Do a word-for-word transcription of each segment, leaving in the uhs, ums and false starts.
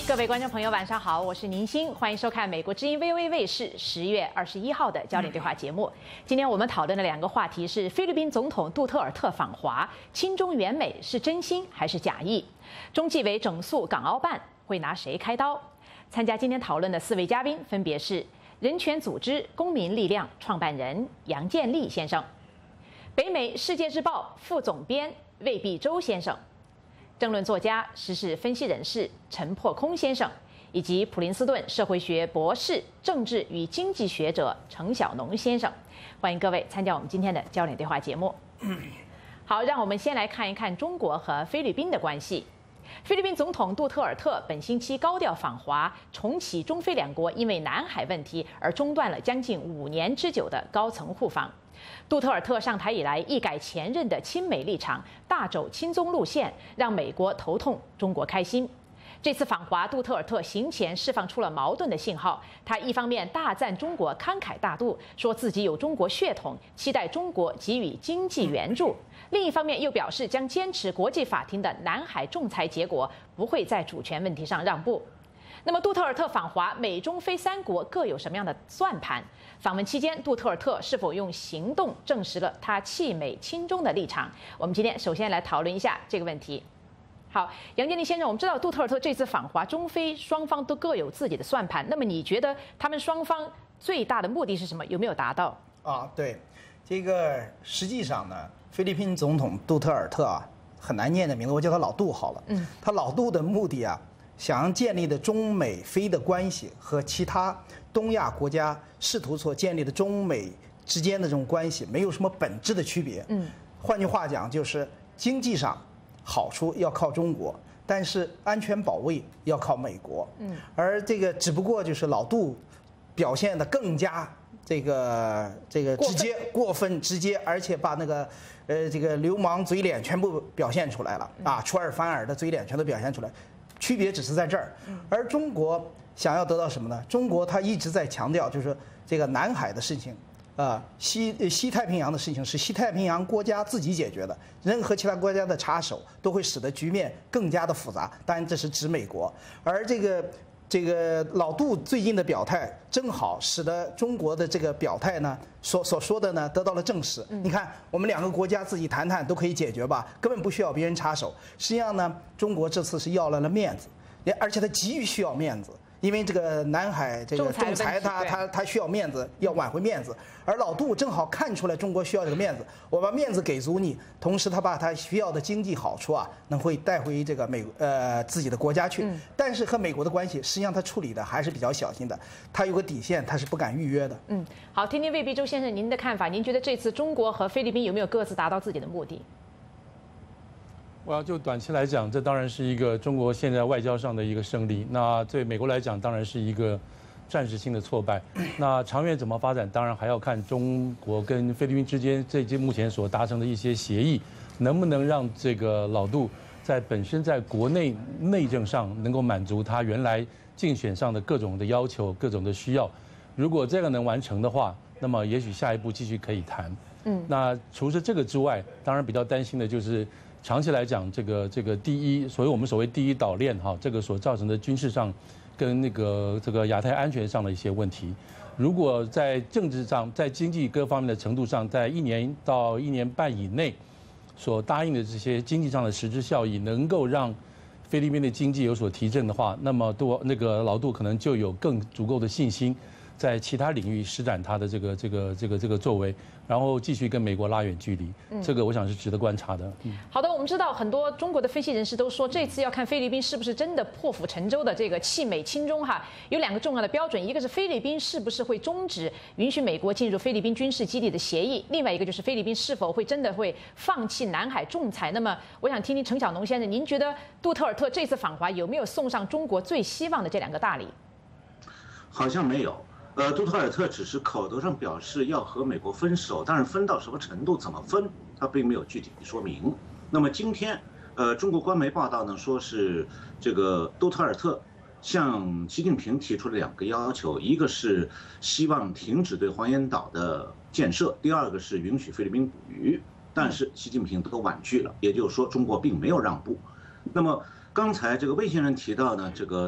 各位观众朋友，晚上好，我是宁欣，欢迎收看美国之音 V O A 卫视十月二十一号的焦点对话节目。今天我们讨论的两个话题是菲律宾总统杜特尔特访华，亲中援美是真心还是假意？中纪委整肃港澳办会拿谁开刀？参加今天讨论的四位嘉宾分别是人权组织公民力量创办人杨建立先生，北美世界日报副总编魏必洲先生，政论作家、时事分析人士陈破空先生，以及普林斯顿社会学博士、政治与经济学者程小农先生。欢迎各位参加我们今天的焦点对话节目。好，让我们先来看一看中国和菲律宾的关系。菲律宾总统杜特尔特本星期高调访华，重启中菲两国因为南海问题而中断了将近五年之久的高层互访。杜特尔特上台以来一改前任的亲美立场，大走亲中路线，让美国头痛，中国开心。这次访华，杜特尔特行前释放出了矛盾的信号。他一方面大赞中国慷慨大度，说自己有中国血统，期待中国给予经济援助；另一方面又表示将坚持国际法庭的南海仲裁结果，不会在主权问题上让步。那么，杜特尔特访华，美中菲三国各有什么样的算盘？访问期间，杜特尔特是否用行动证实了他弃美亲中的立场？我们今天首先来讨论一下这个问题。好，杨建立先生，我们知道杜特尔特这次访华，中菲双方都各有自己的算盘。那么，你觉得他们双方最大的目的是什么？有没有达到？ 啊，对，这个实际上呢，菲律宾总统杜特尔特啊，很难念的名字，我叫他老杜好了。嗯，他老杜的目的啊，想要建立的中美菲的关系和其他东亚国家试图所建立的中美之间的这种关系没有什么本质的区别。嗯，换句话讲，就是经济上好处要靠中国，但是安全保卫要靠美国。嗯，而这个只不过就是老杜表现得更加这个这个直接、过分直接，而且把那个呃这个流氓嘴脸全部表现出来了啊，出尔反尔的嘴脸全都表现出来。区别只是在这儿，而中国想要得到什么呢？中国它一直在强调，就是这个南海的事情，啊，西西太平洋的事情是西太平洋国家自己解决的，任何其他国家的插手都会使得局面更加的复杂。当然，这是指美国，而这个这个老杜最近的表态，正好使得中国的这个表态呢，所所说的呢得到了证实。你看，我们两个国家自己谈谈都可以解决吧，根本不需要别人插手。实际上呢，中国这次是要来了面子，也而且它急于需要面子。因为这个南海这个仲裁，他他他需要面子，要挽回面子，而老杜正好看出来中国需要这个面子，我把面子给足你，同时他把他需要的经济好处啊，能会带回这个美呃自己的国家去。但是和美国的关系，实际上他处理的还是比较小心的，他有个底线，他是不敢预约的。 嗯，好，听听魏必洲先生您的看法，您觉得这次中国和菲律宾有没有各自达到自己的目的？ 我要就短期来讲，这当然是一个中国现在外交上的一个胜利。那对美国来讲，当然是一个暂时性的挫败。那长远怎么发展，当然还要看中国跟菲律宾之间这些目前所达成的一些协议，能不能让这个老杜在本身在国内内政上能够满足他原来竞选上的各种的要求、各种的需要。如果这个能完成的话，那么也许下一步继续可以谈。嗯，那除了这个之外，当然比较担心的就是。长期来讲，这个这个第一，所谓我们所谓第一岛链哈，这个所造成的军事上跟那个这个亚太安全上的一些问题，如果在政治上、在经济各方面的程度上，在一年到一年半以内所答应的这些经济上的实质效益，能够让菲律宾的经济有所提振的话，那么杜那个老杜可能就有更足够的信心，在其他领域施展他的这个这个这个这个作为。然后继续跟美国拉远距离，这个我想是值得观察的。嗯、 好的，我们知道很多中国的分析人士都说，这次要看菲律宾是不是真的破釜沉舟的这个弃美亲中哈，有两个重要的标准，一个是菲律宾是不是会终止允许美国进入菲律宾军事基地的协议，另外一个就是菲律宾是否会真的会放弃南海仲裁。那么，我想听听程小农先生，您觉得杜特尔特这次访华有没有送上中国最希望的这两个大礼？ 好像没有。呃，杜特尔特只是口头上表示要和美国分手，但是分到什么程度、怎么分，他并没有具体说明。那么今天，呃，中国官媒报道呢，说是这个杜特尔特向习近平提出了两个要求，一个是希望停止对黄岩岛的建设，第二个是允许菲律宾捕鱼。但是习近平都婉拒了，也就是说中国并没有让步。那么刚才这个魏先生提到呢，这个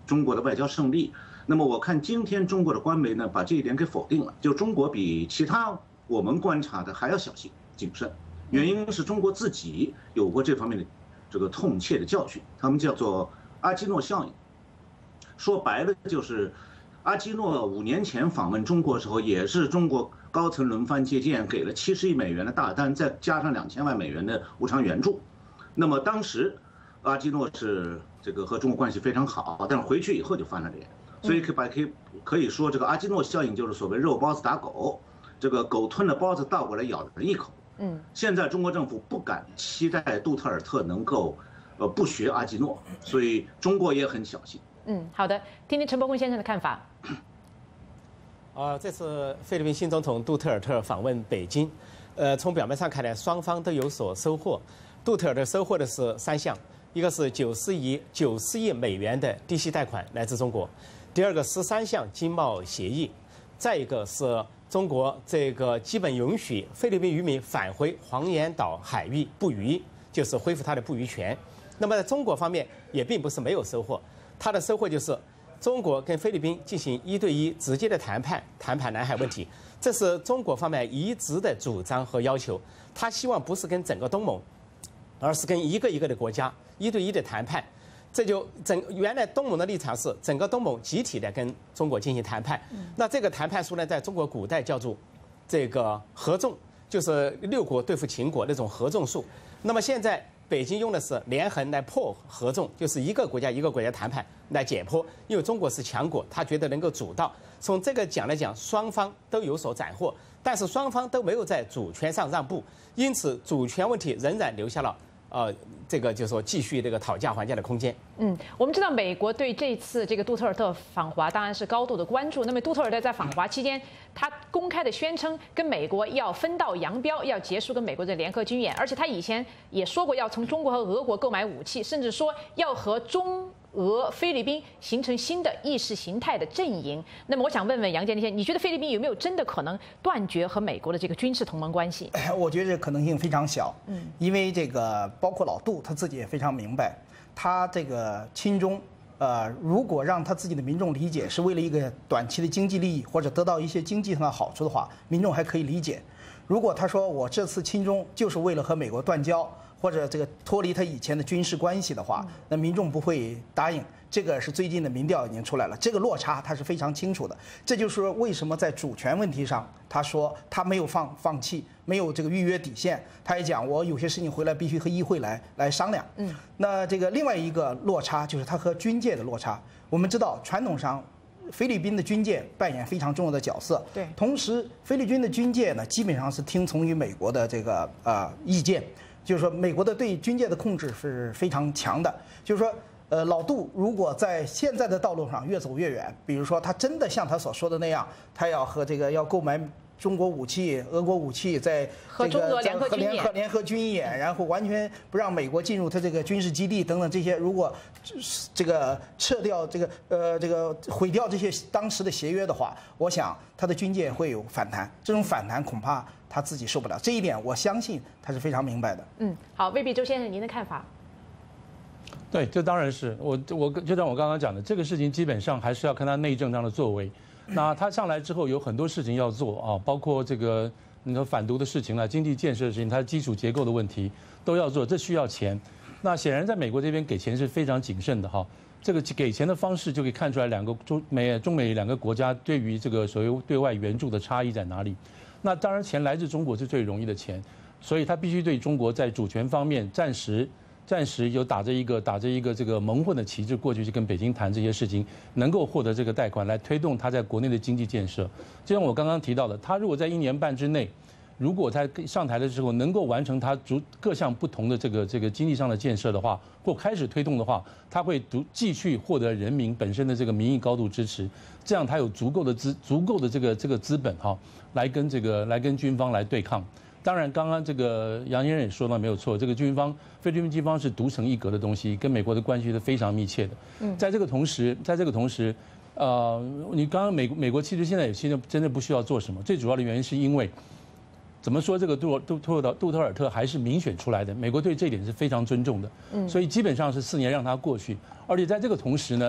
中国的外交胜利。那么我看今天中国的官媒呢，把这一点给否定了，就中国比其他我们观察的还要小心谨慎。原因是中国自己有过这方面的这个痛切的教训，他们叫做阿基诺效应。说白了就是，阿基诺五年前访问中国的时候，也是中国高层轮番接见，给了七十亿美元的大单，再加上两千万美元的无偿援助。那么当时，阿基诺是这个和中国关系非常好，但是回去以后就翻了脸，所以可把可以可以说这个阿基诺效应就是所谓肉包子打狗，这个狗吞了包子倒过来咬人一口。嗯，现在中国政府不敢期待杜特尔特能够，呃，不学阿基诺，所以中国也很小心。 嗯，好的，听听陈伯坤先生的看法。 啊，这次菲律宾新总统杜特尔特访问北京，呃，从表面上看来，双方都有所收获。杜特尔特收获的是三项，一个是九十亿九十亿美元的低息贷款来自中国，第二个十三项经贸协议，再一个是中国这个基本允许菲律宾渔民返回黄岩岛海域捕鱼，就是恢复他的捕鱼权。那么在中国方面也并不是没有收获，他的收获就是中国跟菲律宾进行一对一直接的谈判，谈判南海问题，这是中国方面一直的主张和要求。他希望不是跟整个东盟，而是跟一个一个的国家一对一的谈判。这就整原来东盟的立场是整个东盟集体的跟中国进行谈判，那这个谈判书呢，在中国古代叫做这个合纵，就是六国对付秦国那种合纵术。那么现在北京用的是连横来破合纵，就是一个国家一个国家谈判来解剖，因为中国是强国，他觉得能够主导。从这个讲来讲，双方都有所斩获，但是双方都没有在主权上让步，因此主权问题仍然留下了。呃，这个就是说继续这个讨价还价的空间。 嗯，我们知道美国对这次这个杜特尔特访华当然是高度的关注。那么杜特尔特在访华期间，他公开的宣称跟美国要分道扬镳，要结束跟美国的联合军演，而且他以前也说过要从中国和俄国购买武器，甚至说要和中俄、菲律宾形成新的意识形态的阵营。那么我想问问杨建立先生，你觉得菲律宾有没有真的可能断绝和美国的这个军事同盟关系？ 我觉得这可能性非常小，嗯，因为这个包括老杜他自己也非常明白，他这个亲中，呃，如果让他自己的民众理解是为了一个短期的经济利益或者得到一些经济上的好处的话，民众还可以理解。如果他说我这次亲中就是为了和美国断交，或者这个脱离他以前的军事关系的话，那民众不会答应。这个是最近的民调已经出来了，这个落差他是非常清楚的。这就是说，为什么在主权问题上，他说他没有放放弃，没有这个预约底线。他也讲，我有些事情回来必须和议会来来商量。嗯，那这个另外一个落差就是他和军界的落差。我们知道，传统上菲律宾的军界扮演非常重要的角色。对，同时菲律宾的军界呢，基本上是听从于美国的这个呃意见。就是说，美国的对军界的控制是非常强的。就是说，呃，老杜如果在现在的道路上越走越远，比如说他真的像他所说的那样，他要和这个要购买中国武器、俄国武器，在和中俄联合军演， 和联合军演，然后完全不让美国进入他这个军事基地等等这些，如果这个撤掉这个呃这个毁掉这些当时的协约的话，我想他的军界会有反弹，这种反弹恐怕他自己受不了。这一点我相信他是非常明白的。 嗯，好，未必周先生您的看法？ 对，这当然是我我就像我刚刚讲的，这个事情基本上还是要看他内政上的作为。那他上来之后有很多事情要做啊，包括这个你说反毒的事情啦、经济建设的事情，它基础结构的问题都要做，这需要钱。那显然在美国这边给钱是非常谨慎的哈。这个给钱的方式就可以看出来，两个中美中美两个国家对于这个所谓对外援助的差异在哪里。那当然钱来自中国是最容易的钱，所以他必须对中国在主权方面暂时。暂时有打着一个打着一个这个蒙混的旗帜过去去跟北京谈这些事情，能够获得这个贷款来推动他在国内的经济建设。就像我刚刚提到的，他如果在一年半之内，如果他上台的时候能够完成他逐各项不同的这个这个经济上的建设的话，或开始推动的话，他会独继续获得人民本身的这个民意高度支持，这样他有足够的资足够的这个这个资本哈，来跟这个来跟军方来对抗。当然，刚刚这个杨先生也说到没有错，这个军方菲律宾军方是独成一格的东西，跟美国的关系是非常密切的。嗯，在这个同时，在这个同时，呃，你刚刚美美国其实现在也现在真的不需要做什么，最主要的原因是因为，怎么说这个杜杜杜特杜特尔特还是民选出来的，美国对这一点是非常尊重的。嗯，所以基本上是四年让他过去，而且在这个同时呢。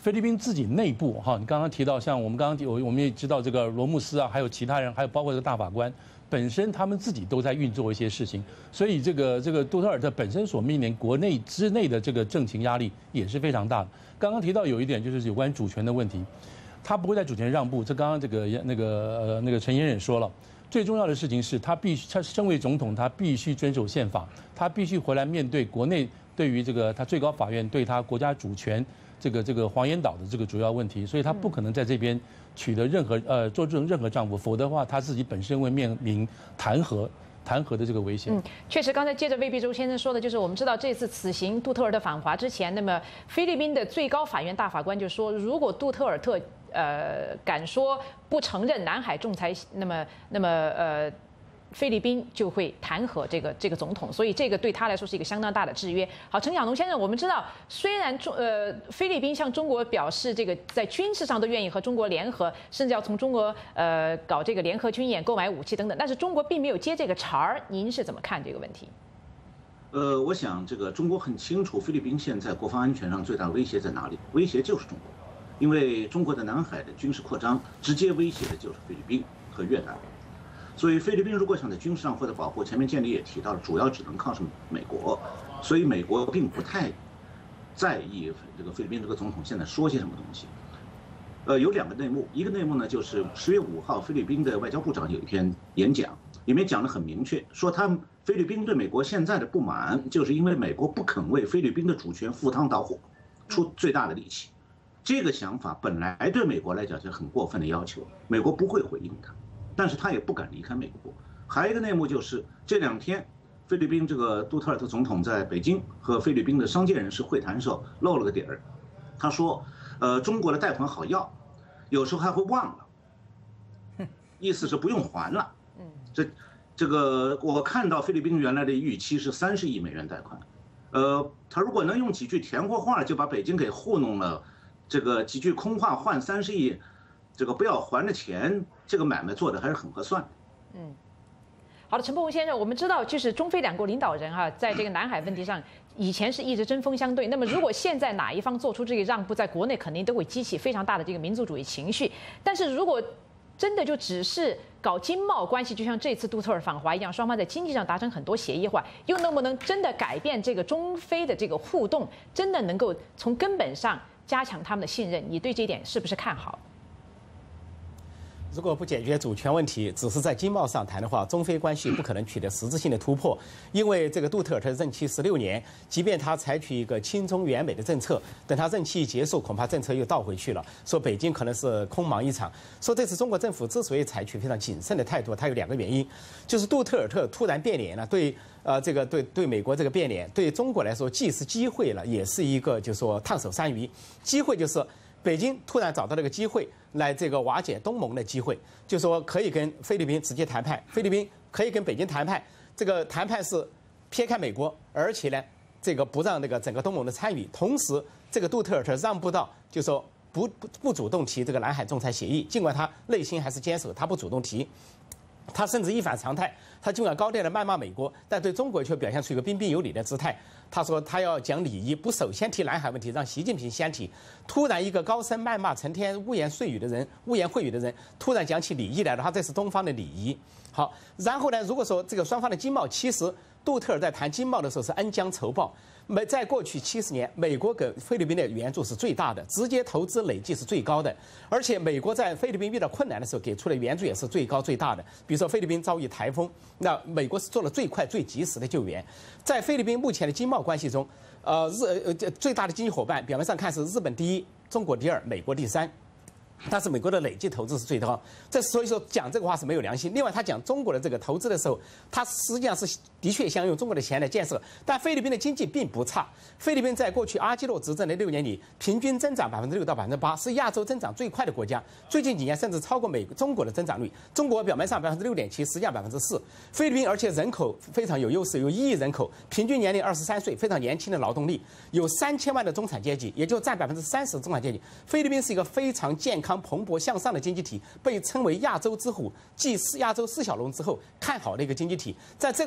菲律宾自己内部哈，你刚刚提到像我们刚刚有我们也知道这个罗姆斯啊，还有其他人，还有包括这个大法官。本身他们自己都在运作一些事情，所以这个这个杜特尔特本身所面临国内之内的这个政情压力也是非常大的。刚刚提到有一点就是有关主权的问题，他不会在主权让步。这刚刚这个那个呃那个陈嫣也说了，最重要的事情是他必须他身为总统，他必须遵守宪法，他必须回来面对国内对于这个他最高法院对他国家主权这个这个黄岩岛的这个主要问题，所以他不可能在这边取得任何呃做这种任何让步，否则的话他自己本身会面临弹劾弹劾的这个危险。 嗯，确实，刚才接着魏必周先生说的，就是我们知道这次此行杜特尔特访华之前，那么菲律宾的最高法院大法官就说，如果杜特尔特呃敢说不承认南海仲裁，那么那么呃。菲律宾就会弹劾这个这个总统，所以这个对他来说是一个相当大的制约。好，陈晓农先生，我们知道，虽然中呃菲律宾向中国表示这个在军事上都愿意和中国联合，甚至要从中国呃搞这个联合军演、购买武器等等，但是中国并没有接这个茬儿。您是怎么看这个问题？ 呃，我想这个中国很清楚，菲律宾现在国防安全上最大的威胁在哪里？威胁就是中国，因为中国的南海的军事扩张，直接威胁的就是菲律宾和越南。所以菲律宾如果想在军事上获得保护，前面建立也提到了，主要只能靠上美国，所以美国并不太在意这个菲律宾这个总统现在说些什么东西。呃，有两个内幕，一个内幕呢就是十月五号菲律宾的外交部长有一篇演讲，里面讲得很明确，说他们菲律宾对美国现在的不满，就是因为美国不肯为菲律宾的主权赴汤蹈火，出最大的力气。这个想法本来对美国来讲是很过分的要求，美国不会回应他。但是他也不敢离开美国。还有一个内幕就是这两天，菲律宾这个杜特尔特总统在北京和菲律宾的商界人士会谈的时候漏了个底儿，他说，呃，中国的贷款好要，有时候还会忘了，意思是不用还了。这这个我看到菲律宾原来的预期是三十亿美元贷款，呃，他如果能用几句甜货话就把北京给糊弄了，这个几句空话换三十亿。这个不要还的钱，这个买卖做的还是很合算的。 嗯，好的，陈伯宏先生，我们知道，就是中非两国领导人哈、啊，在这个南海问题上，以前是一直针锋相对。那么，如果现在哪一方做出这个让步，在国内肯定都会激起非常大的这个民族主义情绪。但是如果真的就只是搞经贸关系，就像这次杜特尔访华一样，双方在经济上达成很多协议的话，又能不能真的改变这个中非的这个互动，真的能够从根本上加强他们的信任？你对这一点是不是看好？ 如果不解决主权问题，只是在经贸上谈的话，中非关系不可能取得实质性的突破。因为这个杜特尔特任期十六年，即便他采取一个亲中援美的政策，等他任期一结束，恐怕政策又倒回去了。说北京可能是空忙一场。说这次中国政府之所以采取非常谨慎的态度，它有两个原因，就是杜特尔特突然变脸了，对呃这个对对美国这个变脸，对中国来说既是机会了，也是一个就是说烫手山芋。机会就是北京突然找到了个机会。来这个瓦解东盟的机会，就说可以跟菲律宾直接谈判，菲律宾可以跟北京谈判，这个谈判是撇开美国，而且呢，这个不让那个整个东盟的参与，同时这个杜特尔特让步到，就说不不不主动提这个南海仲裁协议，尽管他内心还是坚守，他不主动提。他甚至一反常态，他尽管高调的谩骂美国，但对中国却表现出一个彬彬有礼的姿态。他说他要讲礼仪，不首先提南海问题，让习近平先提。突然一个高声谩骂、成天污言碎语的人、污言秽语的人，突然讲起礼仪来了，他这是东方的礼仪。好，然后呢，如果说这个双方的经贸，其实杜特尔在谈经贸的时候是恩将仇报。美在过去七十年，美国给菲律宾的援助是最大的，直接投资累计是最高的，而且美国在菲律宾遇到困难的时候给出的援助也是最高最大的。比如说菲律宾遭遇台风，那美国是做了最快最及时的救援。在菲律宾目前的经贸关系中，呃日呃最大的经济伙伴表面上看是日本第一，中国第二，美国第三。但是美国的累计投资是最高，这所以说讲这个话是没有良心。另外，他讲中国的这个投资的时候，他实际上是的确想用中国的钱来建设，但菲律宾的经济并不差。菲律宾在过去阿基诺执政的六年里，平均增长百分之六到百分之八，是亚洲增长最快的国家。最近几年甚至超过美中国的增长率。中国表面上百分之六点七，实际上百分之四。菲律宾而且人口非常有优势，有一亿人口，平均年龄二十三岁，非常年轻的劳动力，有三千万的中产阶级，也就占百分之三十的中产阶级。菲律宾是一个非常健康、蓬勃向上的经济体，被称为亚洲之虎，继亚洲四小龙之后看好的一个经济体。在这个时候，他把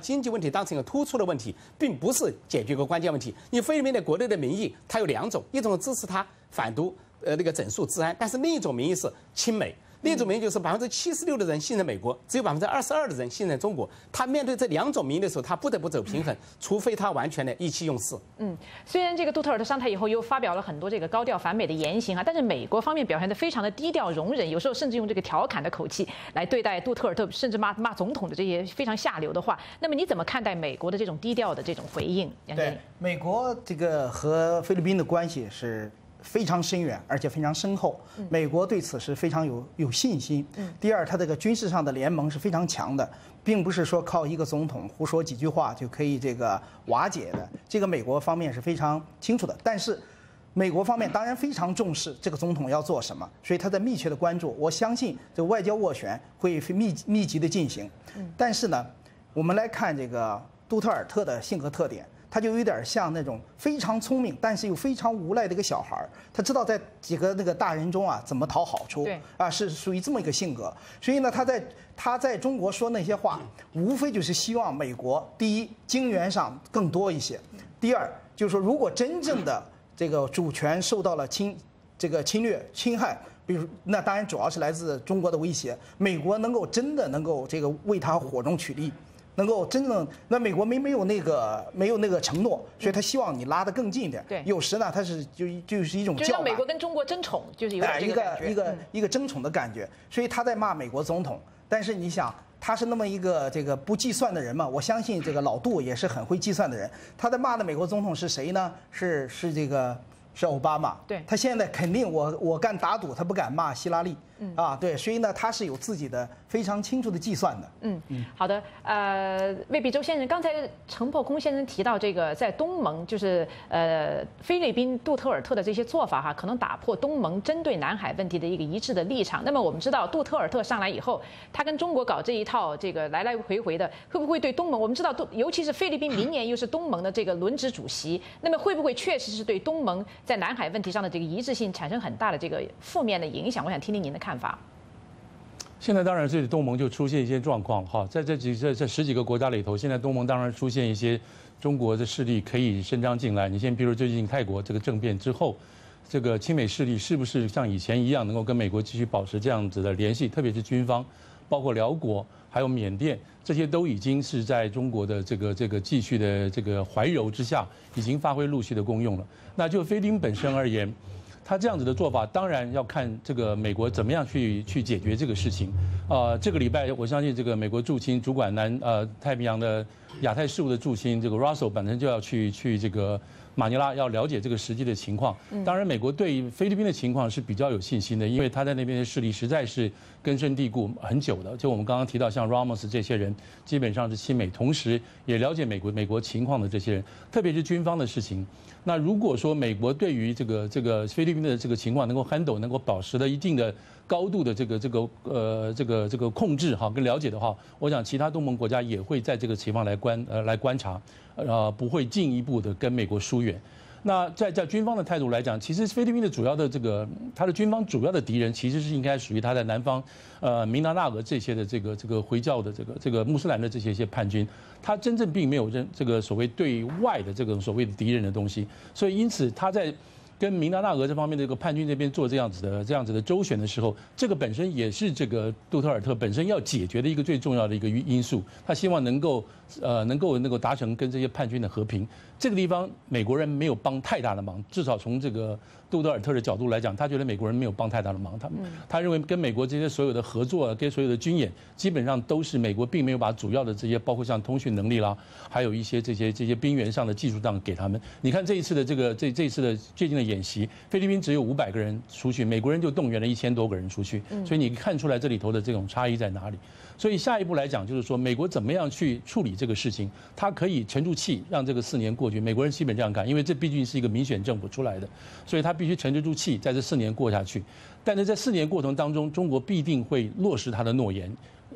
经济问题当成一个突出的问题，并不是解决一个关键问题。因为菲律宾的国内的民意它有两种，一种是支持他反独呃那个整肃治安，但是另一种民意是亲美。另一种民意就是百分之七十六的人信任美国，只有百分之二十二的人信任中国。他面对这两种民意的时候，他不得不走平衡，除非他完全的意气用事。 嗯，虽然这个杜特尔特上台以后又发表了很多这个高调反美的言行啊，但是美国方面表现得非常的低调容忍，有时候甚至用这个调侃的口气来对待杜特尔特，甚至骂骂总统的这些非常下流的话。那么你怎么看待美国的这种低调的这种回应？杨经理， 对，美国这个和菲律宾的关系是非常深远，而且非常深厚。美国对此是非常有有信心。第二，它这个军事上的联盟是非常强的，并不是说靠一个总统胡说几句话就可以这个瓦解的。这个美国方面是非常清楚的。但是，美国方面当然非常重视这个总统要做什么，所以他在密切的关注。我相信这个外交斡旋会密密集的进行。但是呢，我们来看这个杜特尔特的性格特点。他就有点像那种非常聪明，但是又非常无赖的一个小孩儿。他知道在几个那个大人中啊怎么讨好处，啊是属于这么一个性格。所以呢，他在他在中国说那些话，无非就是希望美国第一金援上更多一些，第二就是说如果真正的这个主权受到了侵这个侵略侵害。比如，那当然主要是来自中国的威胁，美国能够真的能够这个为他火中取栗。能够真正，那美国没没有那个没有那个承诺，所以他希望你拉得更近一点。 对， 有时呢，他是就就是一种叫板， 就让美国跟中国争宠，就是有点这个感觉， 一个一个一个争宠的感觉。所以他在骂美国总统，但是你想，他是那么一个这个不计算的人嘛？我相信这个老杜也是很会计算的人。他在骂的美国总统是谁呢？是是这个是奥巴马。 对， 他现在肯定我我敢打赌，他不敢骂希拉里。嗯啊，对，所以呢，他是有自己的非常清楚的计算的。 嗯嗯，好的，呃，魏必洲先生，刚才陈破空先生提到这个在东盟，就是呃菲律宾杜特尔特的这些做法哈，可能打破东盟针对南海问题的一个一致的立场。那么我们知道，杜特尔特上来以后，他跟中国搞这一套这个来来回回的，会不会对东盟？我们知道，尤其是菲律宾明年又是东盟的这个轮值主席，那么会不会确实是对东盟在南海问题上的这个一致性产生很大的这个负面的影响？我想听听您的看法。看法。 现在当然这东盟就出现一些状况哈，在这几这这十几个国家里头，现在东盟当然出现一些中国的势力可以伸张进来。你先比如最近泰国这个政变之后，这个亲美势力是不是像以前一样能够跟美国继续保持这样子的联系？特别是军方，包括辽国还有缅甸，这些都已经是在中国的这个这个继续的这个怀柔之下，已经发挥陆续的功用了。那就菲律宾本身而言。他这样子的做法，当然要看这个美国怎么样去去解决这个事情。呃，这个礼拜我相信这个美国驻青主管南呃太平洋的亚太事务的驻青这个 Russell 本身就要去去这个马尼拉，要了解这个实际的情况。当然，美国对菲律宾的情况是比较有信心的，因为他在那边的势力实在是根深蒂固很久的。就我们刚刚提到，像 Ramos 这些人，基本上是亲美，同时也了解美国美国情况的这些人，特别是军方的事情。那如果说美国对于这个这个菲律宾的这个情况能够 handle， 能够保持了一定的高度的这个这个呃这个这个控制哈跟了解的话，我想其他东盟国家也会在这个情况来观呃来观察，呃不会进一步的跟美国疏远。那在在军方的态度来讲，其实菲律宾的主要的这个他的军方主要的敌人其实是应该属于他在南方，呃明达纳俄这些的这个这个回教的这个这个穆斯兰的这些一些叛军，他真正并没有认这个所谓对外的这个所谓的敌人的东西，所以因此他在跟明达纳俄这方面的这个叛军这边做这样子的这样子的周旋的时候，这个本身也是这个杜特尔特本身要解决的一个最重要的一个因素，他希望能够呃能够能够达成跟这些叛军的和平。这个地方美国人没有帮太大的忙，至少从这个杜特尔特的角度来讲，他觉得美国人没有帮太大的忙，他他认为跟美国这些所有的合作，跟所有的军演，基本上都是美国并没有把主要的这些，包括像通讯能力啦，还有一些这些这些兵员上的技术上给他们。你看这一次的这个这这一次的最近的演习，菲律宾只有五百个人出去，美国人就动员了一千多个人出去，所以你看出来这里头的这种差异在哪里。所以下一步来讲，就是说美国怎么样去处理这个事情，它可以沉住气，让这个四年过去。美国人基本这样干，因为这毕竟是一个民选政府出来的，所以他必须沉得住气，在这四年过下去。但是在四年过程当中，中国必定会落实他的诺言。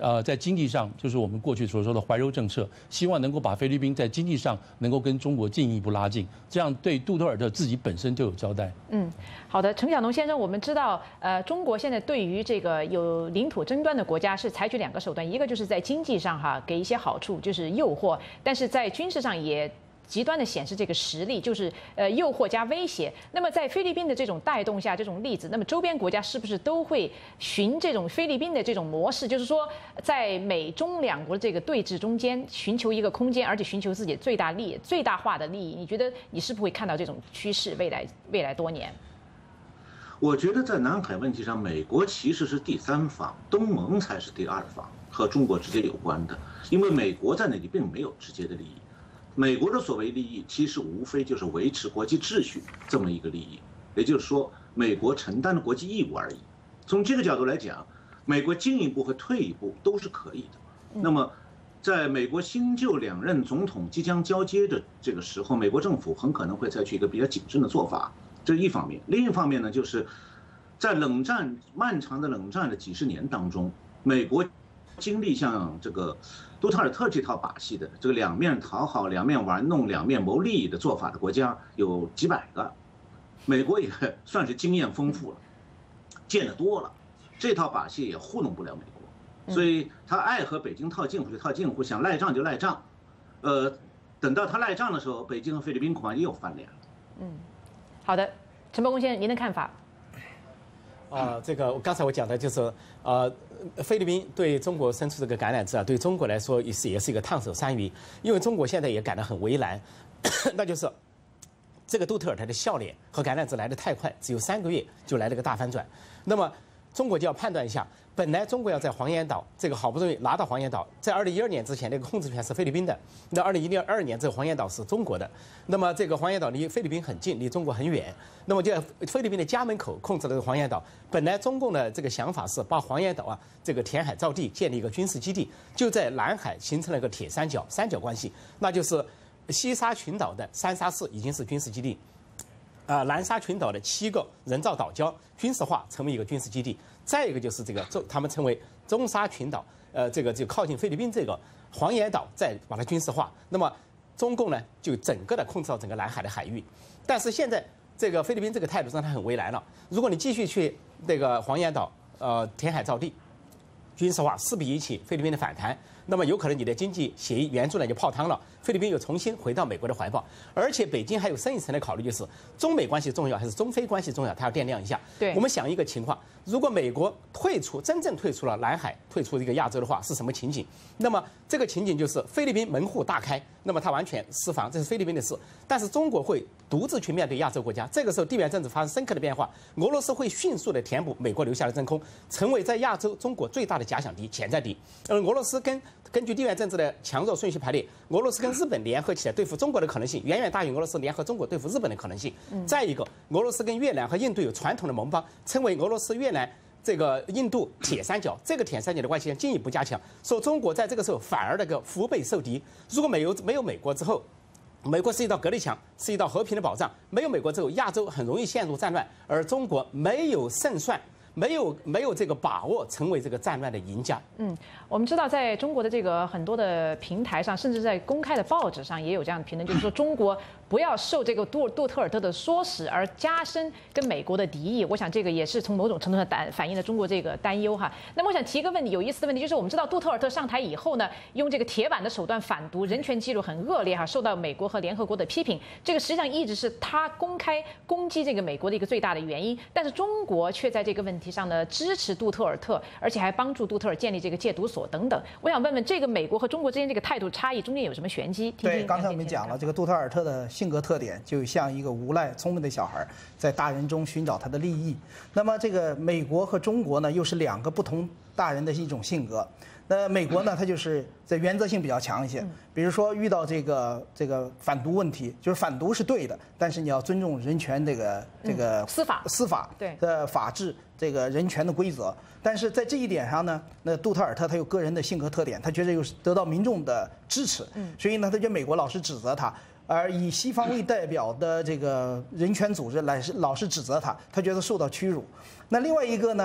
呃在经济上，就是我们过去所说的怀柔政策，希望能够把菲律宾在经济上能够跟中国进一步拉近，这样对杜特尔特自己本身就有交代。 嗯，好的，陈晓农先生，我们知道，呃，中国现在对于这个有领土争端的国家是采取两个手段，一个就是在经济上哈给一些好处，就是诱惑，但是在军事上也极端的显示这个实力，就是呃诱惑加威胁。那么在菲律宾的这种带动下，这种例子，那么周边国家是不是都会循这种菲律宾的这种模式？就是说，在美中两国的这个对峙中间，寻求一个空间，而且寻求自己最大利、最大化的利益。你觉得你是不是会看到这种趋势？未来未来多年？ 我觉得在南海问题上，美国其实是第三方，东盟才是第二方，和中国直接有关的。因为美国在那里并没有直接的利益。美国的所谓利益，其实无非就是维持国际秩序这么一个利益，也就是说，美国承担的国际义务而已。从这个角度来讲，美国进一步和退一步都是可以的。那么，在美国新旧两任总统即将交接的这个时候，美国政府很可能会采取一个比较谨慎的做法，这是一方面。另一方面呢，就是在冷战漫长的冷战的几十年当中，美国经历像这个杜特尔特这套把戏的这个两面讨好、两面玩弄、两面谋利益的做法的国家有几百个，美国也算是经验丰富了，见得多了，这套把戏也糊弄不了美国，所以他爱和北京套近乎就套近乎，想赖账就赖账，呃，等到他赖账的时候，北京和菲律宾恐怕也有翻脸了。 嗯，好的，陈伯公先生，您的看法？ 啊、呃，这个刚才我讲的就是，呃，菲律宾对中国伸出这个橄榄枝啊，对中国来说也是也是一个烫手山芋，因为中国现在也感到很为难，那就是这个杜特尔特的笑脸和橄榄枝来得太快，只有三个月就来了个大反转，那么中国就要判断一下，本来中国要在黄岩岛这个好不容易拿到黄岩岛，在二零一二年之前那个控制权是菲律宾的，那二零一二年这个黄岩岛是中国的，那么这个黄岩岛离菲律宾很近，离中国很远，那么就在菲律宾的家门口控制了这个黄岩岛。本来中共的这个想法是把黄岩岛啊这个填海造地，建立一个军事基地，就在南海形成了一个铁三角三角关系，那就是西沙群岛的三沙市已经是军事基地。啊，南沙群岛的七个人造岛礁军事化成为一个军事基地，再一个就是这个中，他们称为中沙群岛，呃，这个就靠近菲律宾这个黄岩岛，再把它军事化。那么中共呢，就整个的控制到整个南海的海域。但是现在这个菲律宾这个态度让他很为难了。如果你继续去这个黄岩岛，呃，填海造地，军事化，势必引起菲律宾的反弹。那么有可能你的经济协议援助呢就泡汤了，菲律宾又重新回到美国的怀抱，而且北京还有深一层的考虑，就是中美关系重要还是中非关系重要，它要掂量一下。 对， 我们想一个情况，如果美国退出，真正退出了南海，退出这个亚洲的话，是什么情景？那么这个情景就是菲律宾门户大开，那么它完全释放，这是菲律宾的事，但是中国会独自去面对亚洲国家，这个时候地缘政治发生深刻的变化，俄罗斯会迅速的填补美国留下的真空，成为在亚洲中国最大的假想敌、潜在敌。而俄罗斯跟根据地缘政治的强弱顺序排列，俄罗斯跟日本联合起来对付中国的可能性，远远大于俄罗斯联合中国对付日本的可能性。再一个，俄罗斯跟越南和印度有传统的盟邦，称为俄罗斯、越南、这个印度铁三角，这个铁三角的关系要进一步加强。说中国在这个时候反而那个腹背受敌，如果没有没有美国之后。美国是一道隔离墙，是一道和平的保障。没有美国之后，亚洲很容易陷入战乱，而中国没有胜算。没有没有这个把握成为这个战乱的赢家。 嗯，我们知道在中国的这个很多的平台上，甚至在公开的报纸上也有这样的评论，就是说中国不要受这个杜杜特尔特的唆使而加深跟美国的敌意。我想这个也是从某种程度上反反映了中国这个担忧哈。那么我想提一个问题，有意思的问题，就是我们知道杜特尔特上台以后呢，用这个铁腕的手段反毒，人权记录很恶劣哈，受到美国和联合国的批评。这个实际上一直是他公开攻击这个美国的一个最大的原因。但是中国却在这个问题上呢支持杜特尔特，而且还帮助杜特尔建立这个戒毒所等等。我想问问，这个美国和中国之间这个态度差异中间有什么玄机？听听对，刚才我们讲了，这个杜特尔特的性格特点就像一个无赖聪明的小孩，在大人中寻找他的利益。那么这个美国和中国呢，又是两个不同大人的一种性格。那美国呢，它就是在原则性比较强一些，比如说遇到这个这个反毒问题，就是反毒是对的，但是你要尊重人权这个这个司法司法对的法治这个人权的规则。但是在这一点上呢，那杜特尔特他有个人的性格特点，他觉得有得到民众的支持，所以呢，他觉得美国老是指责他。而以西方为代表的这个人权组织来是老是指责他，他觉得受到屈辱。那另外一个呢，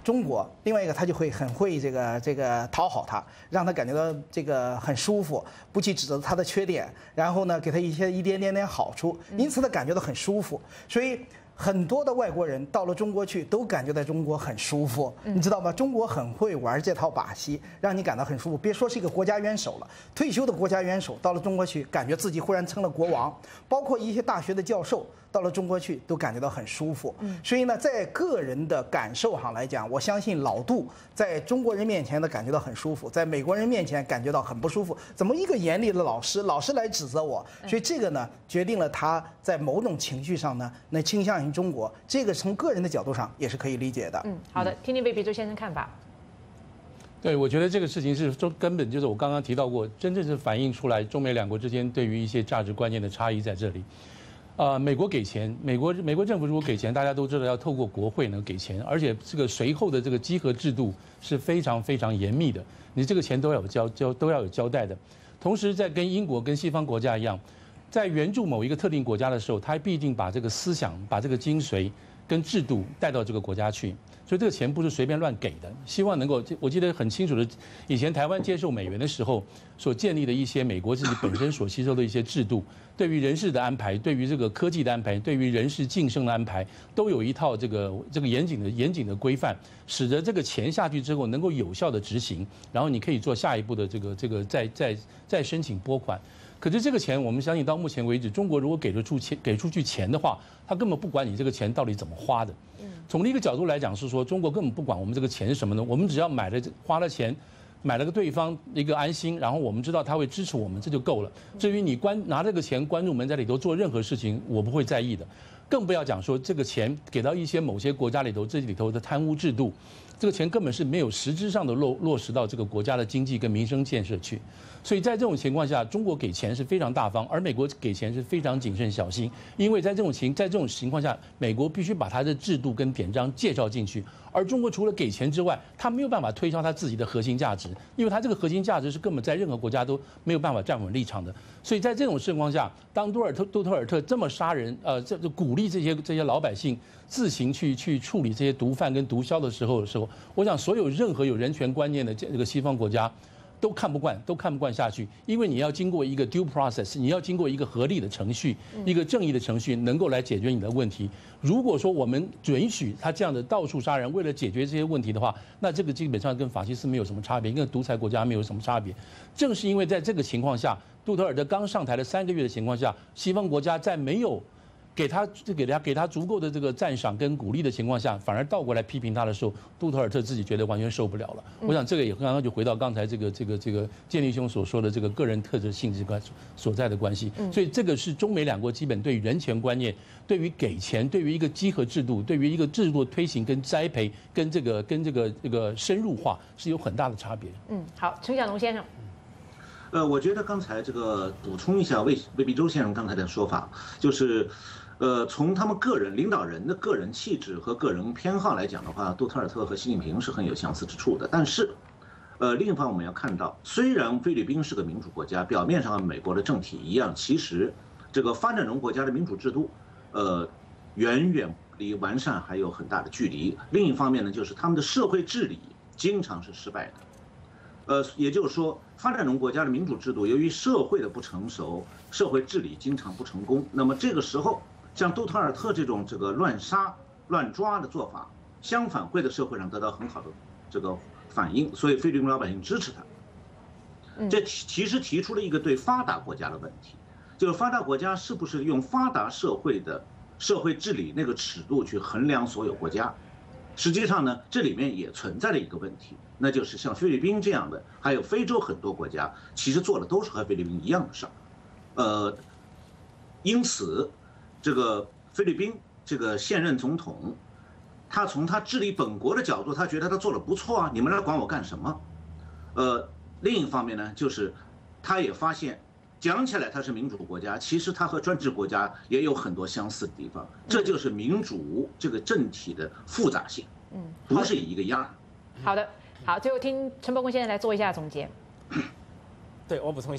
中国，另外一个他就会很会这个这个讨好他，让他感觉到这个很舒服，不去指责他的缺点，然后呢给他一些一点点点好处，因此他感觉到很舒服。所以很多的外国人到了中国去，都感觉在中国很舒服，你知道吗？中国很会玩这套把戏，让你感到很舒服。别说是一个国家元首了，退休的国家元首到了中国去，感觉自己忽然成了国王，包括一些大学的教授。到了中国去都感觉到很舒服，所以呢，在个人的感受上来讲，我相信老杜在中国人面前呢感觉到很舒服，在美国人面前感觉到很不舒服。怎么一个严厉的老师，老师来指责我？所以这个呢，决定了他在某种情绪上呢，那倾向于中国。这个从个人的角度上也是可以理解的。 嗯，好的，听听魏必洲先生看法。 对，我觉得这个事情是中根本就是我刚刚提到过，真正是反映出来中美两国之间对于一些价值观念的差异在这里。呃，美国给钱，美国美国政府如果给钱，大家都知道要透过国会能给钱，而且这个随后的这个稽核制度是非常非常严密的，你这个钱都要有交交都要有交代的。同时，在跟英国跟西方国家一样，在援助某一个特定国家的时候，他必定把这个思想、把这个精髓跟制度带到这个国家去。所以这个钱不是随便乱给的，希望能够，我记得很清楚的，以前台湾接受美元的时候所建立的一些美国自己本身所吸收的一些制度，对于人事的安排，对于这个科技的安排，对于人事晋升的安排，都有一套这个这个严谨的严谨的规范，使得这个钱下去之后能够有效的执行，然后你可以做下一步的这个这个再再再申请拨款。可是这个钱，我们相信到目前为止，中国如果给得出钱给出去钱的话，他根本不管你这个钱到底怎么花的。从另一个角度来讲，是说中国根本不管我们这个钱是什么呢？我们只要买了花了钱，买了个对方一个安心，然后我们知道他会支持我们，这就够了。至于你关拿这个钱关入门在里头做任何事情，我不会在意的。更不要讲说这个钱给到一些某些国家里头，这里头的贪污制度，这个钱根本是没有实质上的落落实到这个国家的经济跟民生建设去。所以在这种情况下，中国给钱是非常大方，而美国给钱是非常谨慎小心。因为在这种情在这种情况下，美国必须把它的制度跟典章介绍进去，而中国除了给钱之外，他没有办法推销他自己的核心价值，因为他这个核心价值是根本在任何国家都没有办法站稳立场的。所以在这种情况下，当杜尔特杜特尔特这么杀人，呃，这就鼓励这些这些老百姓自行去去处理这些毒贩跟毒枭的时候的时候，我想所有任何有人权观念的这个西方国家都看不惯，都看不惯下去，因为你要经过一个 due process， 你要经过一个合理的程序，一个正义的程序，能够来解决你的问题。如果说我们允许他这样的到处杀人，为了解决这些问题的话，那这个基本上跟法西斯没有什么差别，跟独裁国家没有什么差别。正是因为在这个情况下，杜特尔特刚上台的三个月的情况下，西方国家在没有给他给他给他足够的这个赞赏跟鼓励的情况下，反而倒过来批评他的时候，杜特尔特自己觉得完全受不了了。我想这个也刚刚就回到刚才这个这个这个建立兄所说的这个个人特质性质关所在的关系。所以这个是中美两国基本对于人权观念、对于给钱、对于一个稽核制度、对于一个制度的推行跟栽培、跟这个跟这个这个深入化是有很大的差别。 嗯，好，陈小龙先生。 呃，我觉得刚才这个补充一下魏魏必洲先生刚才的说法，就是。呃，从他们个人领导人的个人气质和个人偏好来讲的话，杜特尔特和习近平是很有相似之处的。但是，呃，另一方面我们要看到，虽然菲律宾是个民主国家，表面上和美国的政体一样，其实这个发展中国家的民主制度，呃，远远离完善还有很大的距离。另一方面呢，就是他们的社会治理经常是失败的。呃，也就是说，发展中国家的民主制度由于社会的不成熟，社会治理经常不成功，那么这个时候。像杜特尔特这种这个乱杀乱抓的做法，相反会在社会上得到很好的这个反应，所以菲律宾老百姓支持他。这其实提出了一个对发达国家的问题，就是发达国家是不是用发达社会的社会治理那个尺度去衡量所有国家？实际上呢，这里面也存在了一个问题，那就是像菲律宾这样的，还有非洲很多国家，其实做的都是和菲律宾一样的事儿。呃，因此。这个菲律宾这个现任总统，他从他治理本国的角度，他觉得他做得不错啊，你们来管我干什么？呃，另一方面呢，就是他也发现，讲起来他是民主国家，其实他和专制国家也有很多相似的地方，这就是民主这个政体的复杂性，嗯，不是一个样。 好的，好，最后听陈伯公先生来做一下总结。 对，我补充一下，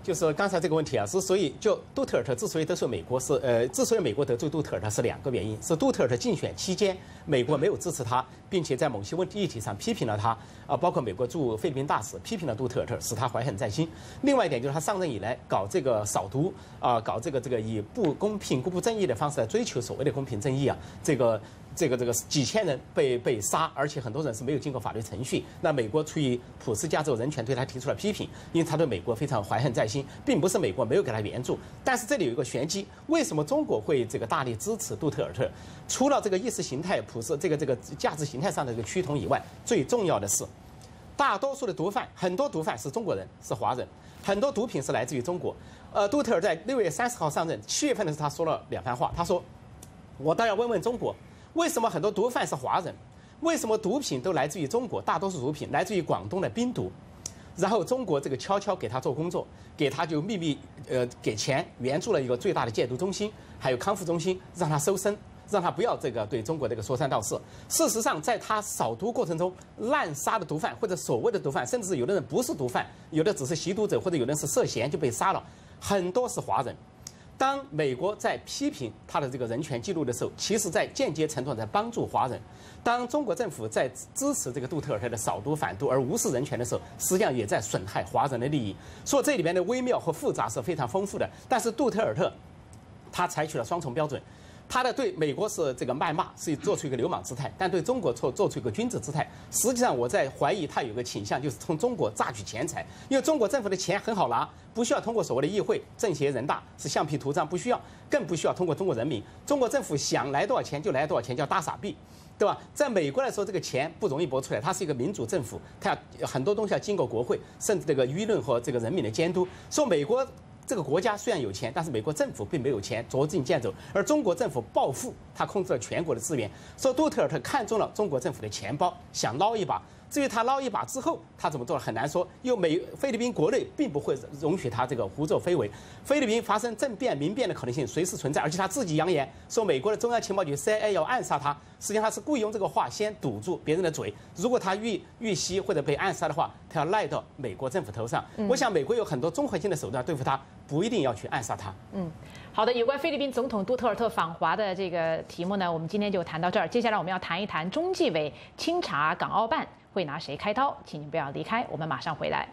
就是刚才这个问题啊，之所以就杜特尔特之所以得罪美国是呃，之所以美国得罪杜特尔特是两个原因，是杜特尔特竞选期间美国没有支持他，并且在某些问题议题上批评了他啊，包括美国驻菲律宾大使批评了杜特尔特，使他怀恨在心。另外一点就是他上任以来搞这个扫毒啊，搞这个这个以不公平、不不正义的方式来追求所谓的公平正义啊，这个。这个这个几千人被被杀，而且很多人是没有经过法律程序。那美国出于普世价值和人权对他提出了批评，因为他对美国非常怀恨在心，并不是美国没有给他援助。但是这里有一个玄机，为什么中国会这个大力支持杜特尔特？除了这个意识形态、普世这个这个价值形态上的这个趋同以外，最重要的是，大多数的毒贩，很多毒贩是中国人，是华人，很多毒品是来自于中国。呃，杜特尔在六月三十号上任，七月份的时候他说了两番话，他说：“我倒要问问中国。”为什么很多毒贩是华人？为什么毒品都来自于中国？大多数毒品来自于广东的冰毒，然后中国这个悄悄给他做工作，给他就秘密呃给钱援助了一个最大的戒毒中心，还有康复中心，让他收身，让他不要这个对中国这个说三道四。事实上，在他扫毒过程中滥杀的毒贩或者所谓的毒贩，甚至有的人不是毒贩，有的只是吸毒者，或者有人是涉嫌就被杀了，很多是华人。当美国在批评他的这个人权记录的时候，其实在间接程度上在帮助华人；当中国政府在支持这个杜特尔特的扫毒反毒而无视人权的时候，实际上也在损害华人的利益。所以这里面的微妙和复杂是非常丰富的。但是杜特尔特他采取了双重标准。他的对美国是这个谩骂，是做出一个流氓姿态，但对中国做做出一个君子姿态。实际上，我在怀疑他有个倾向，就是从中国榨取钱财，因为中国政府的钱很好拿，不需要通过所谓的议会、政协、人大是橡皮图章，不需要，更不需要通过中国人民。中国政府想来多少钱就来多少钱，叫大傻逼，对吧？在美国来说，这个钱不容易拨出来，它是一个民主政府，它要很多东西要经过国会，甚至这个舆论和这个人民的监督。说美国。这个国家虽然有钱，但是美国政府并没有钱捉襟见肘，而中国政府暴富，他控制了全国的资源。所以杜特尔特看中了中国政府的钱包，想捞一把。至于他捞一把之后，他怎么做很难说，因为美菲律宾国内并不会容许他这个胡作非为。菲律宾发生政变、民变的可能性随时存在，而且他自己扬言说美国的中央情报局 C I A 要暗杀他，实际上他是故意用这个话先堵住别人的嘴。如果他遇遇袭或者被暗杀的话，他要赖到美国政府头上。我想美国有很多综合性的手段对付他，不一定要去暗杀他。 嗯。好的，有关菲律宾总统杜特尔特访华的这个题目呢，我们今天就谈到这儿。接下来我们要谈一谈中纪委清查港澳办会拿谁开刀，请您不要离开，我们马上回来。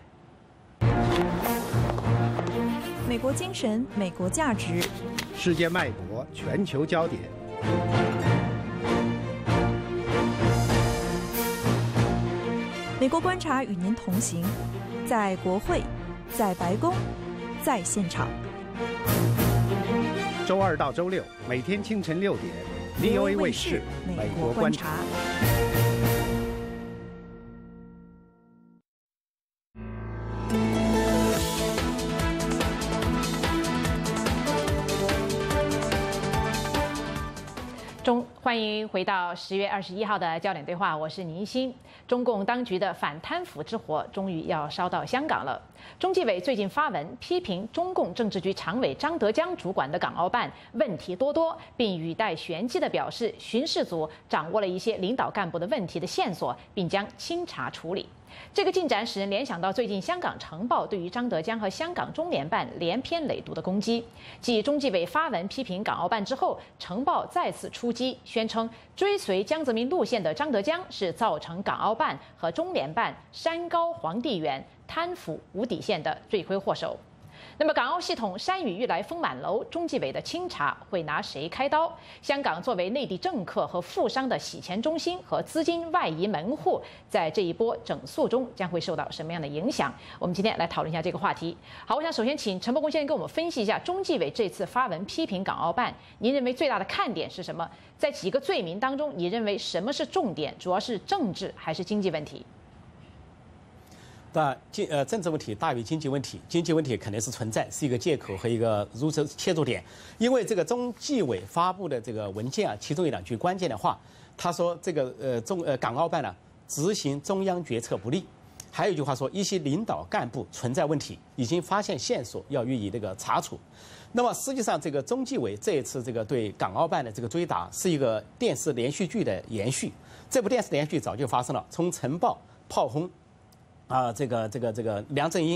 美国精神，美国价值， 世界脉搏，全球焦点。 美国观察与您同行，在国会，在白宫，在现场。 周二到周六，每天清晨六点 ，V O A 卫视《美国观察》。 中欢迎回到十月二十一号的焦点对话，我是倪欣。中共当局的反贪腐之火终于要烧到香港了。中纪委最近发文批评中共政治局常委张德江主管的港澳办问题多多，并语带玄机地表示，巡视组掌握了一些领导干部的问题的线索，并将清查处理。这个进展使人联想到最近香港晨报对于张德江和香港中联办连篇累牍的攻击。继中纪委发文批评港澳办之后，晨报再次出击，宣称追随江泽民路线的张德江是造成港澳办和中联办山高皇帝远、贪腐无底线的罪魁祸首。那么，港澳系统山雨欲来风满楼，中纪委的清查会拿谁开刀？香港作为内地政客和富商的洗钱中心和资金外移门户，在这一波整肃中将会受到什么样的影响？我们今天来讨论一下这个话题。好，我想首先请陈伯公先生跟我们分析一下中纪委这次发文批评港澳办，您认为最大的看点是什么？在几个罪名当中，你认为什么是重点？主要是政治还是经济问题？ 那经呃政治问题大于经济问题，经济问题肯定是存在，是一个借口和一个入手切入点。因为这个中纪委发布的这个文件啊，其中有两句关键的话，他说这个呃中呃港澳办呢、啊、执行中央决策不力，还有一句话说一些领导干部存在问题，已经发现线索要予以这个查处。那么实际上这个中纪委这一次这个对港澳办的这个追打是一个电视连续剧的延续，这部电视连续剧早就发生了，从晨报炮轰。啊，这个这个这个梁振英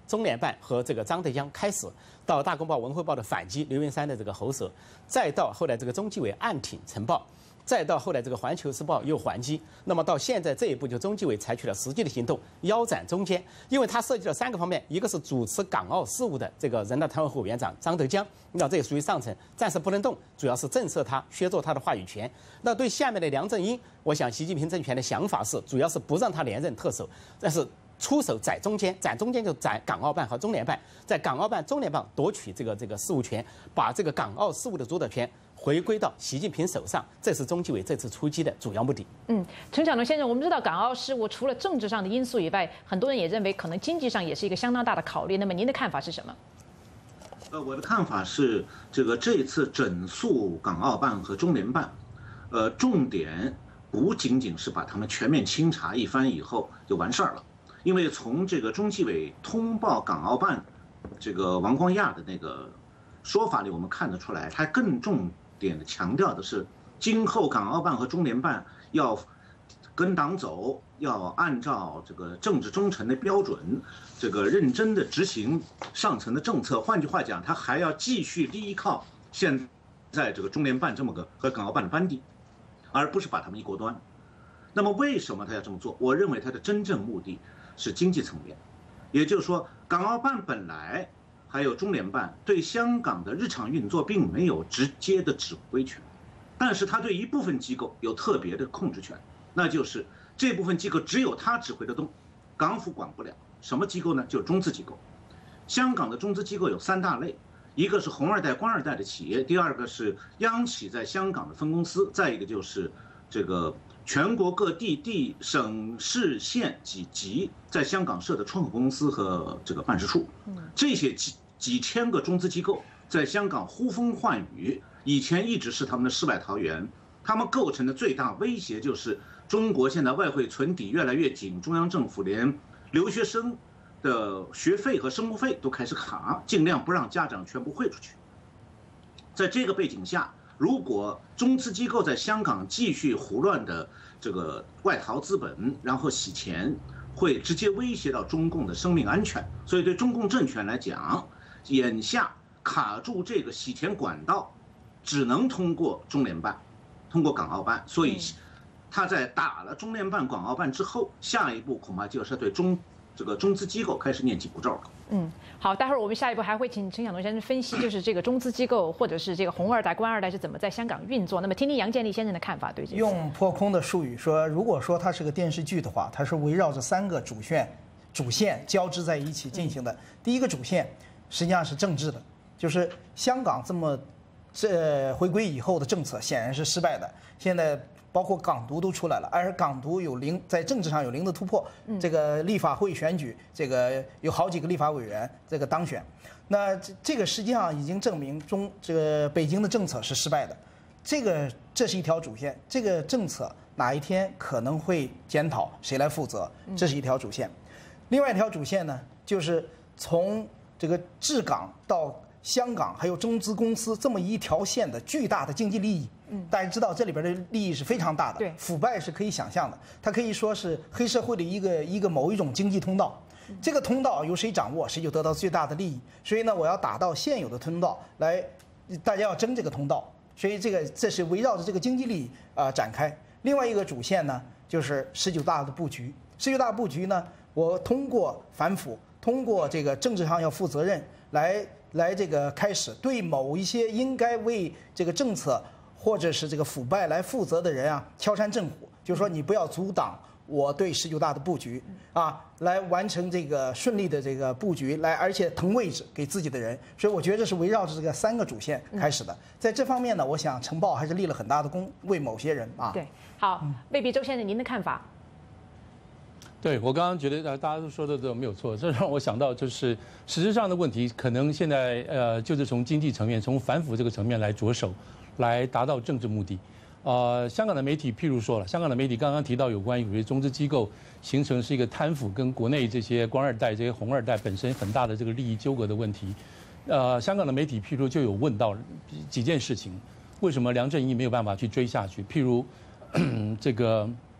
中联办和这个张德江开始，到大公报、文汇报的反击，刘云山的这个喉舌，再到后来这个中纪委暗挺晨报。再到后来，这个《环球时报》又还击，那么到现在这一步，就中纪委采取了实际的行动，腰斩中间，因为它涉及了三个方面，一个是主持港澳事务的这个人大常委会委员长张德江，那这也属于上层，暂时不能动，主要是震慑他，削弱他的话语权。那对下面的梁振英，我想习近平政权的想法是，主要是不让他连任特首，但是出手斩中间，斩中间就斩港澳办和中联办，在港澳办、中联办夺取这个这个事务权，把这个港澳事务的主导权回归到习近平手上，这是中纪委这次出击的主要目的。 嗯，陈晓农先生，我们知道港澳事务除了政治上的因素以外，很多人也认为可能经济上也是一个相当大的考虑。那么您的看法是什么？ 呃，我的看法是，这个这次整肃港澳办和中联办，呃，重点不仅仅是把他们全面清查一番以后就完事儿了，因为从这个中纪委通报港澳办这个王光亚的那个说法里，我们看得出来，他更重点的强调的是，今后港澳办和中联办要跟党走，要按照这个政治忠诚的标准，这个认真的执行上层的政策。换句话讲，他还要继续依靠现在这个中联办这么个和港澳办的班底，而不是把他们一锅端。那么为什么他要这么做？我认为他的真正目的是经济层面，也就是说，港澳办本来还有中联办对香港的日常运作并没有直接的指挥权，但是他对一部分机构有特别的控制权，那就是这部分机构只有他指挥得动，港府管不了。什么机构呢？就是中资机构。香港的中资机构有三大类，一个是红二代、官二代的企业，第二个是央企在香港的分公司，再一个就是这个全国各地地省市县几级在香港设的窗口公司和这个办事处。这些几几千个中资机构在香港呼风唤雨，以前一直是他们的世外桃源。他们构成的最大威胁就是中国现在外汇存底越来越紧，中央政府连留学生的学费和生活费都开始卡，尽量不让家长全部汇出去。在这个背景下，如果中资机构在香港继续胡乱的这个外逃资本，然后洗钱，会直接威胁到中共的生命安全。所以对中共政权来讲，眼下卡住这个洗钱管道，只能通过中联办，通过港澳办。所以他在打了中联办、港澳办之后，下一步恐怕就是对中这个中资机构开始念紧箍咒了。 嗯，好，待会儿我们下一步还会请陈晓农先生分析，就是这个中资机构或者是这个红二代、官二代是怎么在香港运作。那么，听听杨建立先生的看法，对这个。 用破空的术语说，如果说它是个电视剧的话，它是围绕着三个主线、主线交织在一起进行的。第一个主线实际上是政治的，就是香港这么这回归以后的政策显然是失败的，现在包括港独都出来了，而港独有零在政治上有零的突破。这个立法会选举，这个有好几个立法委员这个当选，那这这个实际上已经证明中这个北京的政策是失败的。这个这是一条主线，这个政策哪一天可能会检讨，谁来负责？这是一条主线。另外一条主线呢，就是从这个治港到香港还有中资公司这么一条线的巨大的经济利益，嗯，大家知道这里边的利益是非常大的， 对， 腐败是可以想象的，它可以说是黑社会的一个一个某一种经济通道，这个通道由谁掌握，谁就得到最大的利益。所以呢，我要打到现有的通道来，大家要争这个通道，所以这个这是围绕着这个经济利益啊、呃、展开。另外一个主线呢，就是十九大的布局。十九大布局呢，我通过反腐，通过这个政治上要负责任来。来这个开始对某一些应该为这个政策或者是这个腐败来负责的人啊敲山震虎，就是说你不要阻挡我对十九大的布局啊，来完成这个顺利的这个布局，来而且腾位置给自己的人。所以我觉得这是围绕着这个三个主线开始的。在这方面呢，我想晨报还是立了很大的功，为某些人啊。 对，好，未必周先生您的看法。 对，我刚刚觉得呃大家都说的都没有错，这让我想到就是实质上的问题，可能现在呃就是从经济层面，从反腐这个层面来着手，来达到政治目的。呃，香港的媒体譬如说了，香港的媒体刚刚提到有关于有些中资机构形成是一个贪腐跟国内这些官二代、这些红二代本身很大的这个利益纠葛的问题。呃，香港的媒体譬如就有问到几件事情，为什么梁振英没有办法去追下去？譬如这个。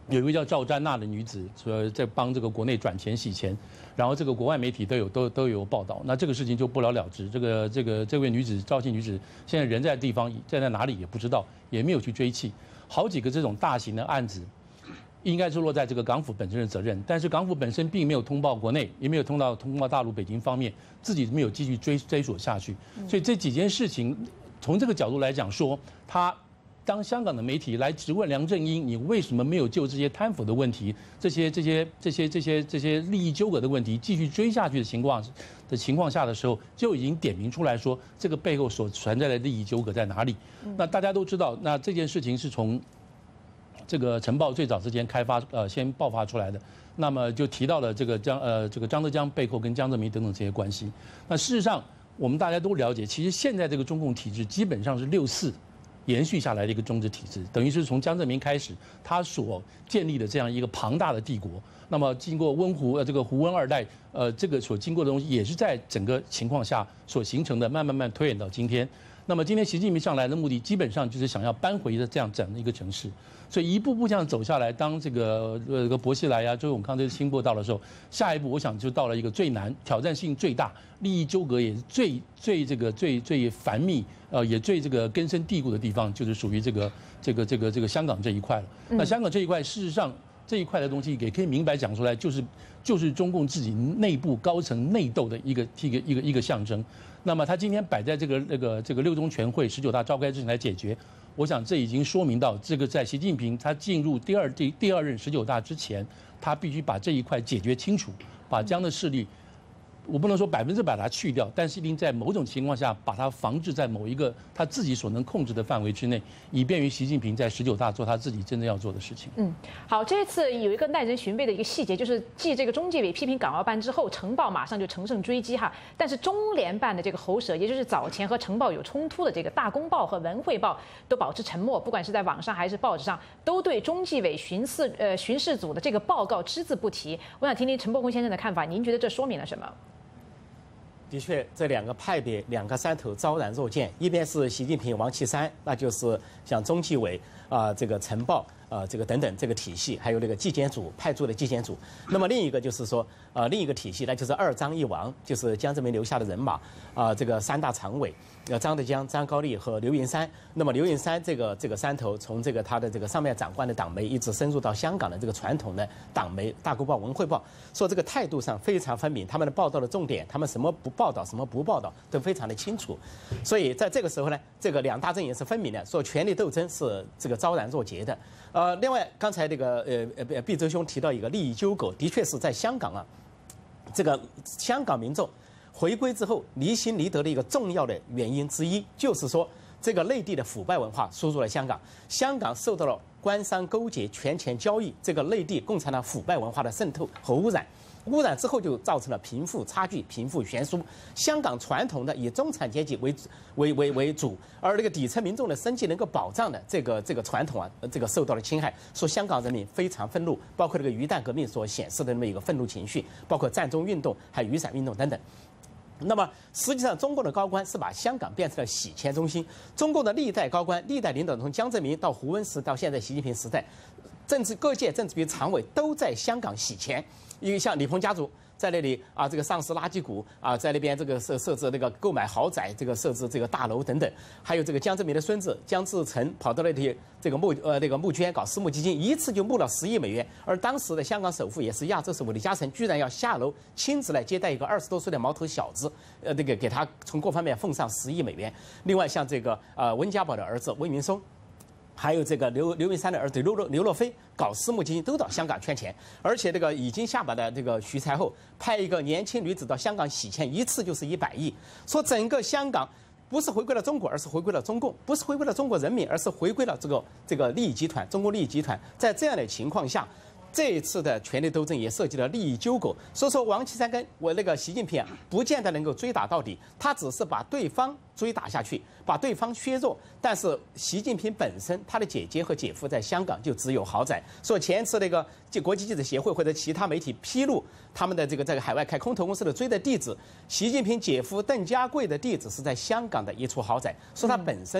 有一位叫赵詹娜的女子，说在帮这个国内转钱洗钱，然后这个国外媒体都有都都有报道，那这个事情就不了了之。这个这个这位女子赵姓女子现在人在地方在在哪里也不知道，也没有去追缉。好几个这种大型的案子，应该是落在这个港府本身的责任，但是港府本身并没有通报国内，也没有通到通报大陆北京方面，自己没有继续追追索下去。所以这几件事情，从这个角度来讲说，他。当香港的媒体来质问梁振英，你为什么没有就这些贪腐的问题、这些这些这些这些这些利益纠葛的问题继续追下去的情况的情况下的时候，就已经点名出来说，这个背后所存在的利益纠葛在哪里？那大家都知道，那这件事情是从这个晨报最早之前开发呃先爆发出来的，那么就提到了这个江呃这个张德江背后跟江泽民等等这些关系。那事实上，我们大家都了解，其实现在这个中共体制基本上是六四。延续下来的一个中治体制，等于是从江泽民开始，他所建立的这样一个庞大的帝国。那么经过温胡呃这个胡温二代呃这个所经过的东西，也是在整个情况下所形成的，慢慢慢推演到今天。那么今天习近平上来的目的，基本上就是想要扳回的这样整的一个城市。所以一步步这样走下来，当这个呃这个薄熙来呀、周永康这些新波到的时候，下一步我想就到了一个最难、挑战性最大、利益纠葛也最最这个最最繁密，呃也最这个根深蒂固的地方，就是属于这个这个这个这个香港这一块了。那香港这一块，事实上这一块的东西也可以明白讲出来，就是就是中共自己内部高层内斗的一个一个一个一个象征。那么他今天摆在这个那个这个六中全会十九大召开之前来解决。我想这已经说明到，这个在习近平他进入第二第第二任十九大之前，他必须把这一块解决清楚，把这样的势力，我不能说百分之百把它去掉，但是一定在某种情况下把它防治在某一个他自己所能控制的范围之内，以便于习近平在十九大做他自己真正要做的事情。 嗯，好，这次有一个耐人寻味的一个细节，就是继这个中纪委批评港澳办之后，晨报马上就乘胜追击哈。但是中联办的这个喉舌，也就是早前和晨报有冲突的这个大公报和文汇报，都保持沉默，不管是在网上还是报纸上，都对中纪委巡视呃巡视组的这个报告只字不提。我想听听陈伯宏先生的看法，您觉得这说明了什么？ 的确，这两个派别、两个山头昭然若见。一边是习近平、王岐山，那就是像中纪委啊、呃、这个晨报啊、呃、这个等等这个体系，还有那个纪检组派驻的纪检组。那么另一个就是说，呃另一个体系，那就是二张一王，就是江泽民留下的人马啊、呃、这个三大常委。呃，张德江、张高丽和刘云山。那么刘云山这个这个山头，从这个他的这个上面长官的党媒，一直深入到香港的这个传统的党媒《大公报》《文汇报》，说这个态度上非常分明，他们的报道的重点，他们什么不报道，什么不报道，都非常的清楚。所以在这个时候呢，这个两大阵营是分明的，说权力斗争是这个昭然若揭的。呃，另外刚才这个呃呃毕周兄提到一个利益纠葛，的确是在香港啊，这个香港民众。回归之后离心离德的一个重要的原因之一，就是说这个内地的腐败文化输入了香港，香港受到了官商勾结、权钱交易这个内地共产党腐败文化的渗透和污染。污染之后就造成了贫富差距、贫富悬殊。香港传统的以中产阶级为为为为主，而那个底层民众的生计能够保障的这个这个传统啊，这个受到了侵害。说香港人民非常愤怒，包括这个鱼蛋革命所显示的那么一个愤怒情绪，包括占中运动、还有雨伞运动等等。那么实际上，中共的高官是把香港变成了洗钱中心。中共的历代高官、历代领导人，从江泽民到胡温时，到现在习近平时代，政治各界政治局常委都在香港洗钱。因为像李鹏家族在那里啊，这个上市垃圾股啊，在那边这个设设置那个购买豪宅，这个设置这个大楼等等。还有这个江泽民的孙子江志成跑到那里这个募呃那个募捐搞私募基金，一次就募了十亿美元。而当时的香港首富也是亚洲首富李嘉诚，居然要下楼亲自来接待一个二十多岁的毛头小子，呃，那个给他从各方面奉上十亿美元。另外像这个呃温家宝的儿子温云松。还有这个刘刘云山的儿子刘若刘若飞搞私募基金都到香港圈钱，而且这个已经下马的这个徐才厚派一个年轻女子到香港洗钱，一次就是一百亿。说整个香港不是回归了中国，而是回归了中共；不是回归了中国人民，而是回归了这个这个利益集团，中国利益集团。在这样的情况下，这一次的权力斗争也涉及了利益纠葛。所以说，王岐山跟我那个习近平啊，不见得能够追打到底，他只是把对方追打下去，把对方削弱。但是习近平本身，他的姐姐和姐夫在香港就只有豪宅。说前次那个国际记者协会或者其他媒体披露他们的这个在海外开空投公司的追的地址，习近平姐夫邓家贵的地址是在香港的一处豪宅，说他本身就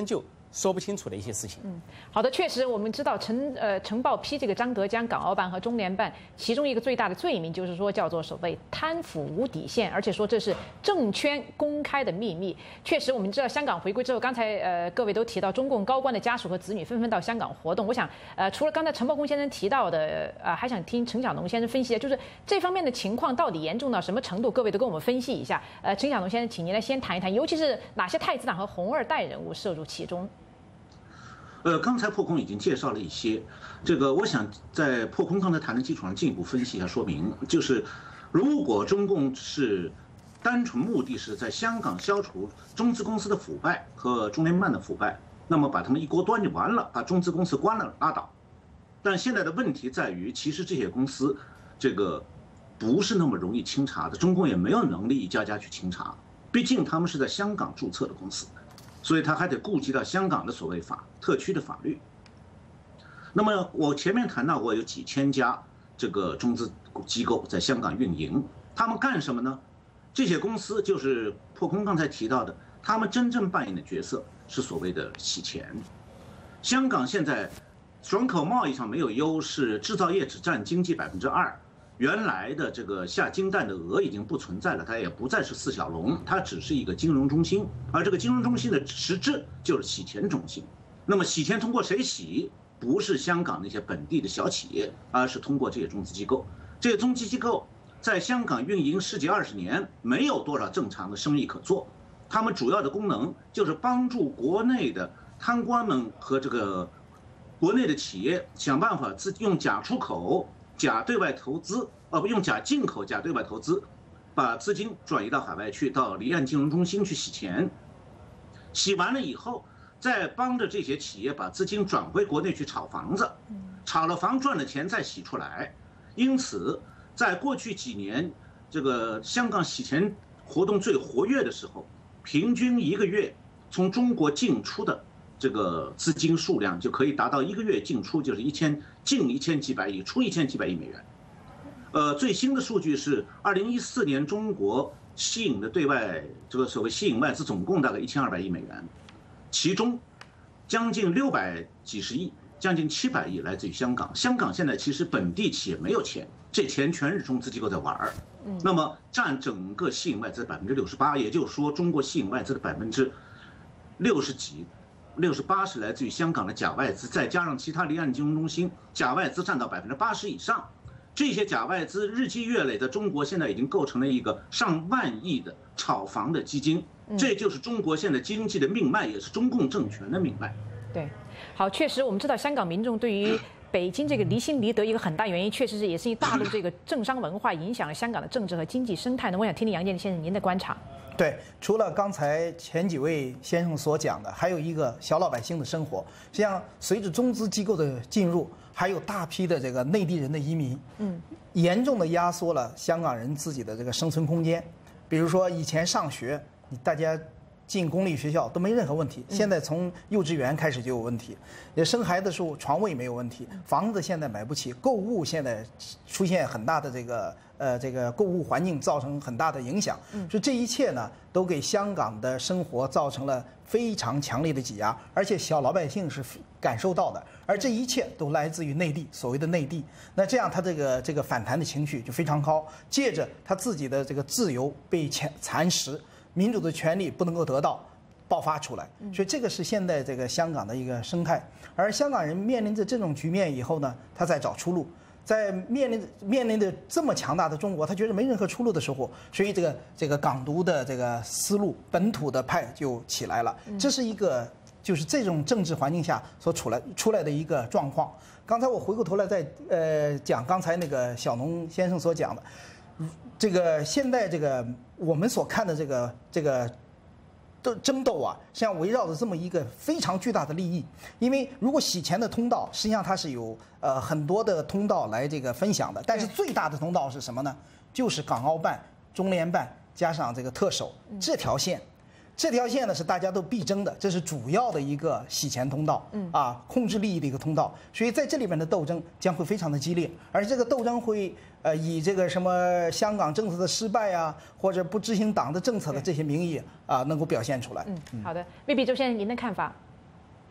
说不清楚的一些事情。 嗯，好的，确实我们知道晨呃晨报批这个张德江港澳办和中联办，其中一个最大的罪名就是说叫做所谓贪腐无底线，而且说这是政圈公开的秘密。确实，我们知道香港回归之后，刚才呃各位都提到中共高官的家属和子女纷纷到香港活动。我想呃除了刚才陈伯公先生提到的，呃还想听陈小农先生分析一下，就是这方面的情况到底严重到什么程度？各位都跟我们分析一下。呃，陈小农先生，请您来先谈一谈，尤其是哪些太子党和红二代人物涉入其中。 呃，刚才破空已经介绍了一些，这个我想在破空刚才谈的基础上进一步分析一下说明，就是如果中共是单纯目的是在香港消除中资公司的腐败和中联办的腐败，那么把他们一锅端就完了，把中资公司关了拉倒。但现在的问题在于，其实这些公司这个不是那么容易清查的，中共也没有能力一家家去清查，毕竟他们是在香港注册的公司。所以他还得顾及到香港的所谓法特区的法律。那么我前面谈到过，有几千家这个中资机构在香港运营，他们干什么呢？这些公司就是破空刚才提到的，他们真正扮演的角色是所谓的洗钱。香港现在转口贸易上没有优势，制造业只占经济百分之二。原来的这个下金蛋的鹅已经不存在了，它也不再是四小龙，它只是一个金融中心，而这个金融中心的实质就是洗钱中心。那么洗钱通过谁洗？不是香港那些本地的小企业，而是通过这些中资机构。这些中资机构在香港运营十几二十年，没有多少正常的生意可做。他们主要的功能就是帮助国内的贪官们和这个国内的企业想办法自用假出口、假对外投资，呃不用假进口、假对外投资，把资金转移到海外去，到离岸金融中心去洗钱。洗完了以后，再帮着这些企业把资金转回国内去炒房子，炒了房赚了钱再洗出来。因此，在过去几年这个香港洗钱活动最活跃的时候，平均一个月从中国进出的这个资金数量就可以达到一个月进出就是一千进一千几百亿，出一千几百亿美元。呃，最新的数据是二零一四年中国吸引的对外这个所谓吸引外资总共大概一千二百亿美元，其中将近六百几十亿，将近七百亿来自于香港。香港现在其实本地企业没有钱，这钱全是中资机构在玩儿。那么占整个吸引外资的百分之六十八，也就是说，中国吸引外资的百分之六十几。六十八是来自于香港的假外资，再加上其他离岸金融中心，假外资占到百分之八十以上。这些假外资日积月累，在中国现在已经构成了一个上万亿的炒房的基金，这就是中国现在经济的命脉，也是中共政权的命脉。 对，好，确实我们知道香港民众对于北京这个离心离德一个很大原因，确实是也是因为大陆这个政商文化影响了香港的政治和经济生态呢。我想听听杨建先生您的观察。 对，除了刚才前几位先生所讲的，还有一个小老百姓的生活。实际上，随着中资机构的进入，还有大批的这个内地人的移民，嗯，严重的压缩了香港人自己的这个生存空间。比如说以前上学，你大家进公立学校都没任何问题，现在从幼稚园开始就有问题。也生孩子的时候床位没有问题，房子现在买不起，购物现在出现很大的这个。呃，这个购物环境造成很大的影响，所以这一切呢，都给香港的生活造成了非常强烈的挤压，而且小老百姓是感受到的，而这一切都来自于内地，所谓的内地。那这样他这个这个反弹的情绪就非常高，借着他自己的这个自由被蚕蚕食，民主的权利不能够得到。爆发出来，所以这个是现在这个香港的一个生态，而香港人面临着这种局面以后呢，他在找出路。在面临面临着这么强大的中国，他觉得没任何出路的时候，所以这个这个港独的这个思路，本土的派就起来了。这是一个就是这种政治环境下所出来出来的一个状况。刚才我回过头来再呃讲刚才那个小农先生所讲的，这个现在这个我们所看的这个这个。争斗啊，实际上围绕着这么一个非常巨大的利益。因为如果洗钱的通道，实际上它是有呃很多的通道来这个分享的，但是最大的通道是什么呢？就是港澳办、中联办加上这个特首这条线。这条线呢是大家都必争的，这是主要的一个洗钱通道，啊，控制利益的一个通道。所以在这里面的斗争将会非常的激烈，而这个斗争会呃以这个什么香港政策的失败啊，或者不执行党的政策的这些名义啊，能够表现出来。 嗯，好的，未必周先生您的看法。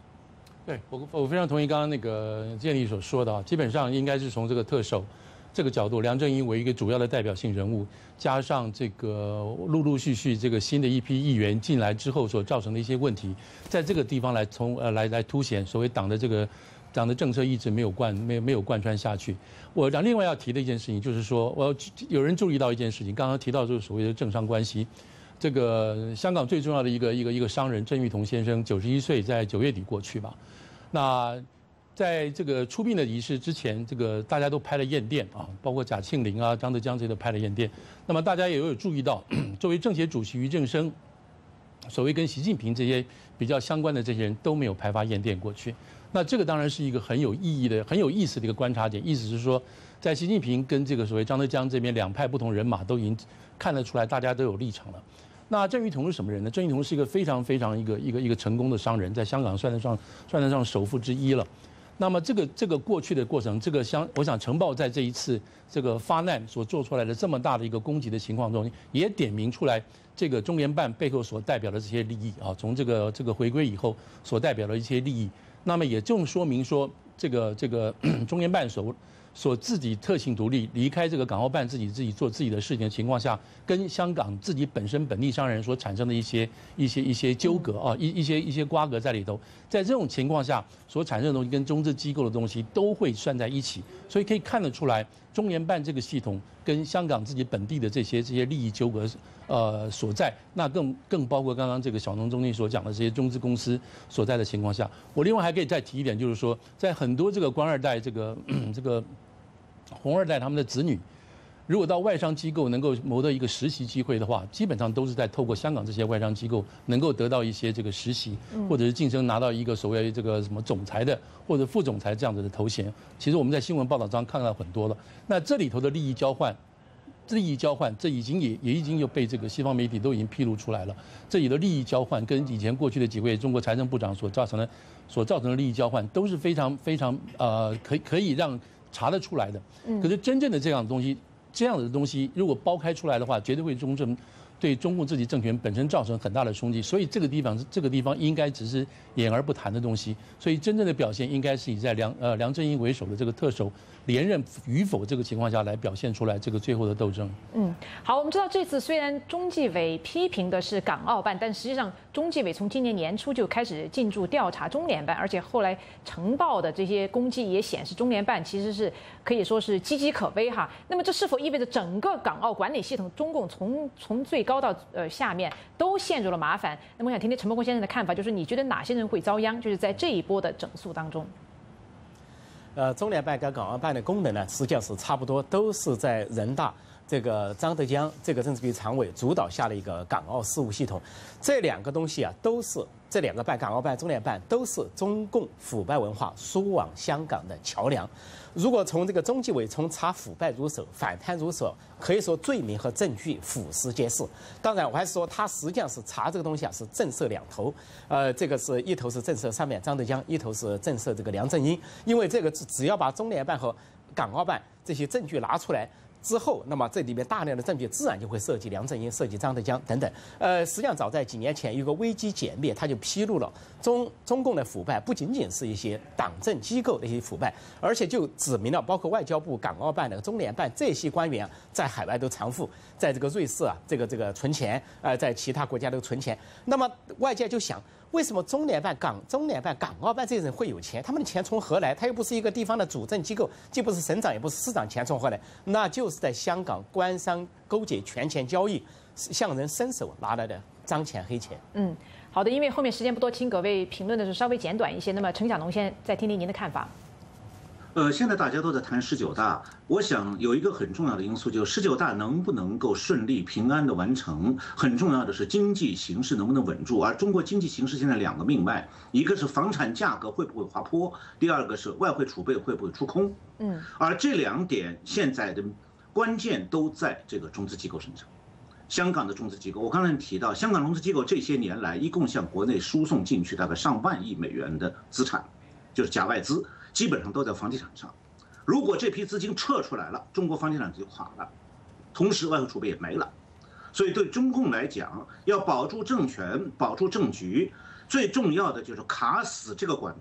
对我我非常同意刚刚那个建立所说的啊，基本上应该是从这个特首这个角度，梁振英为一个主要的代表性人物，加上这个陆陆续续这个新的一批议员进来之后所造成的一些问题，在这个地方来从呃来来凸显所谓党的这个党的政策一直没有贯没有没有贯穿下去。我讲另外要提的一件事情就是说，我要有人注意到一件事情，刚刚提到这个所谓的政商关系。这个香港最重要的一个一个一个商人郑裕彤先生，九十一岁，在九月底过去吧。那在这个出殡的仪式之前，这个大家都拍了唁电啊，包括贾庆林啊、张德江这些都拍了唁电。那么大家也有注意到，作为政协主席俞正声，所谓跟习近平这些比较相关的这些人都没有派发唁电过去。那这个当然是一个很有意义的、很有意思的一个观察点。意思是说，在习近平跟这个所谓张德江这边两派不同人马都已经看得出来，大家都有立场了。那郑裕彤是什么人呢？郑裕彤是一个非常非常一个一个一个成功的商人，在香港算得上算得上首富之一了。那么这个这个过去的过程，这个相我想晨报在这一次这个发难所做出来的这么大的一个攻击的情况中，也点明出来这个中联办背后所代表的这些利益啊，从这个这个回归以后所代表的一些利益，那么也正说明说这个这个中联办所。所自己特性独立，离开这个港澳办自己自己做自己的事情的情况下，跟香港自己本身本地商人所产生的一些一些一些纠葛啊，一一些一些瓜葛在里头，在这种情况下所产生的东西跟中资机构的东西都会算在一起，所以可以看得出来，中联办这个系统跟香港自己本地的这些这些利益纠葛呃所在，那更更包括刚刚这个小农中心所讲的这些中资公司所在的情况下，我另外还可以再提一点，就是说，在很多这个官二代这个这个。红二代他们的子女，如果到外商机构能够谋得一个实习机会的话，基本上都是在透过香港这些外商机构能够得到一些这个实习，或者是晋升拿到一个所谓这个什么总裁的或者副总裁这样子的头衔。其实我们在新闻报道上看到很多了。那这里头的利益交换，利益交换，这已经也也已经有被这个西方媒体都已经披露出来了。这里的利益交换跟以前过去的几位中国财政部长所造成的所造成的利益交换都是非常非常呃可以可以让。查得出来的，可是真正的这样的东西，这样的东西如果剥开出来的话，绝对会中正对中共自己政权本身造成很大的冲击。所以这个地方这个地方应该只是演而不谈的东西。所以真正的表现应该是以在梁呃梁振英为首的这个特首连任与否这个情况下来表现出来这个最后的斗争。 嗯，好，我们知道这次虽然中纪委批评的是港澳办，但实际上中纪委从今年年初就开始进驻调查中联办，而且后来呈报的这些攻击也显示中联办其实是可以说是岌岌可危哈。那么这是否意味着整个港澳管理系统，中共从从最高到呃下面都陷入了麻烦？那么我想听听陈伯公先生的看法，就是你觉得哪些人会遭殃？就是在这一波的整肃当中。 呃，中联办跟港澳办的功能呢，实际上是差不多，都是在人大这个张德江这个政治局常委主导下的一个港澳事务系统。这两个东西啊，都是这两个办，港澳办、中联办都是中共腐败文化输往香港的桥梁。如果从这个中纪委从查腐败入手、反贪入手，可以说罪名和证据俯拾皆是。当然，我还是说，他实际上是查这个东西啊，是震慑两头。呃，这个是一头是震慑上面张德江，一头是震慑这个梁振英。因为这个只要把中联办和港澳办这些证据拿出来之后，那么这里面大量的证据自然就会涉及梁振英、涉及张德江等等。呃，实际上早在几年前有个危机解密，他就披露了中中共的腐败不仅仅是一些党政机构的一些腐败，而且就指明了包括外交部、港澳办的中联办这些官员啊，在海外都藏富，在这个瑞士啊，这个这个存钱，呃，在其他国家都存钱。那么外界就想，为什么中联办、港中联办、港澳办这些人会有钱？他们的钱从何来？他又不是一个地方的主政机构，既不是省长，也不是市长，钱从何来？那就是在香港官商勾结、权钱交易，向人伸手拿来的脏钱黑钱。 嗯，好的，因为后面时间不多，请各位评论的是稍微简短一些。那么陈小农先再听听您的看法。 呃，现在大家都在谈十九大，我想有一个很重要的因素，就是十九大能不能够顺利平安的完成，很重要的是经济形势能不能稳住。而中国经济形势现在两个命脉，一个是房产价格会不会滑坡，第二个是外汇储备会不会出空。嗯，而这两点现在的关键都在这个中资机构身上。香港的中资机构，我刚才提到，香港中资机构这些年来一共向国内输送进去大概上万亿美元的资产，就是假外资。基本上都在房地产上，如果这批资金撤出来了，中国房地产就垮了，同时外汇储备也没了，所以对中共来讲，要保住政权、保住政局，最重要的就是卡死这个管道，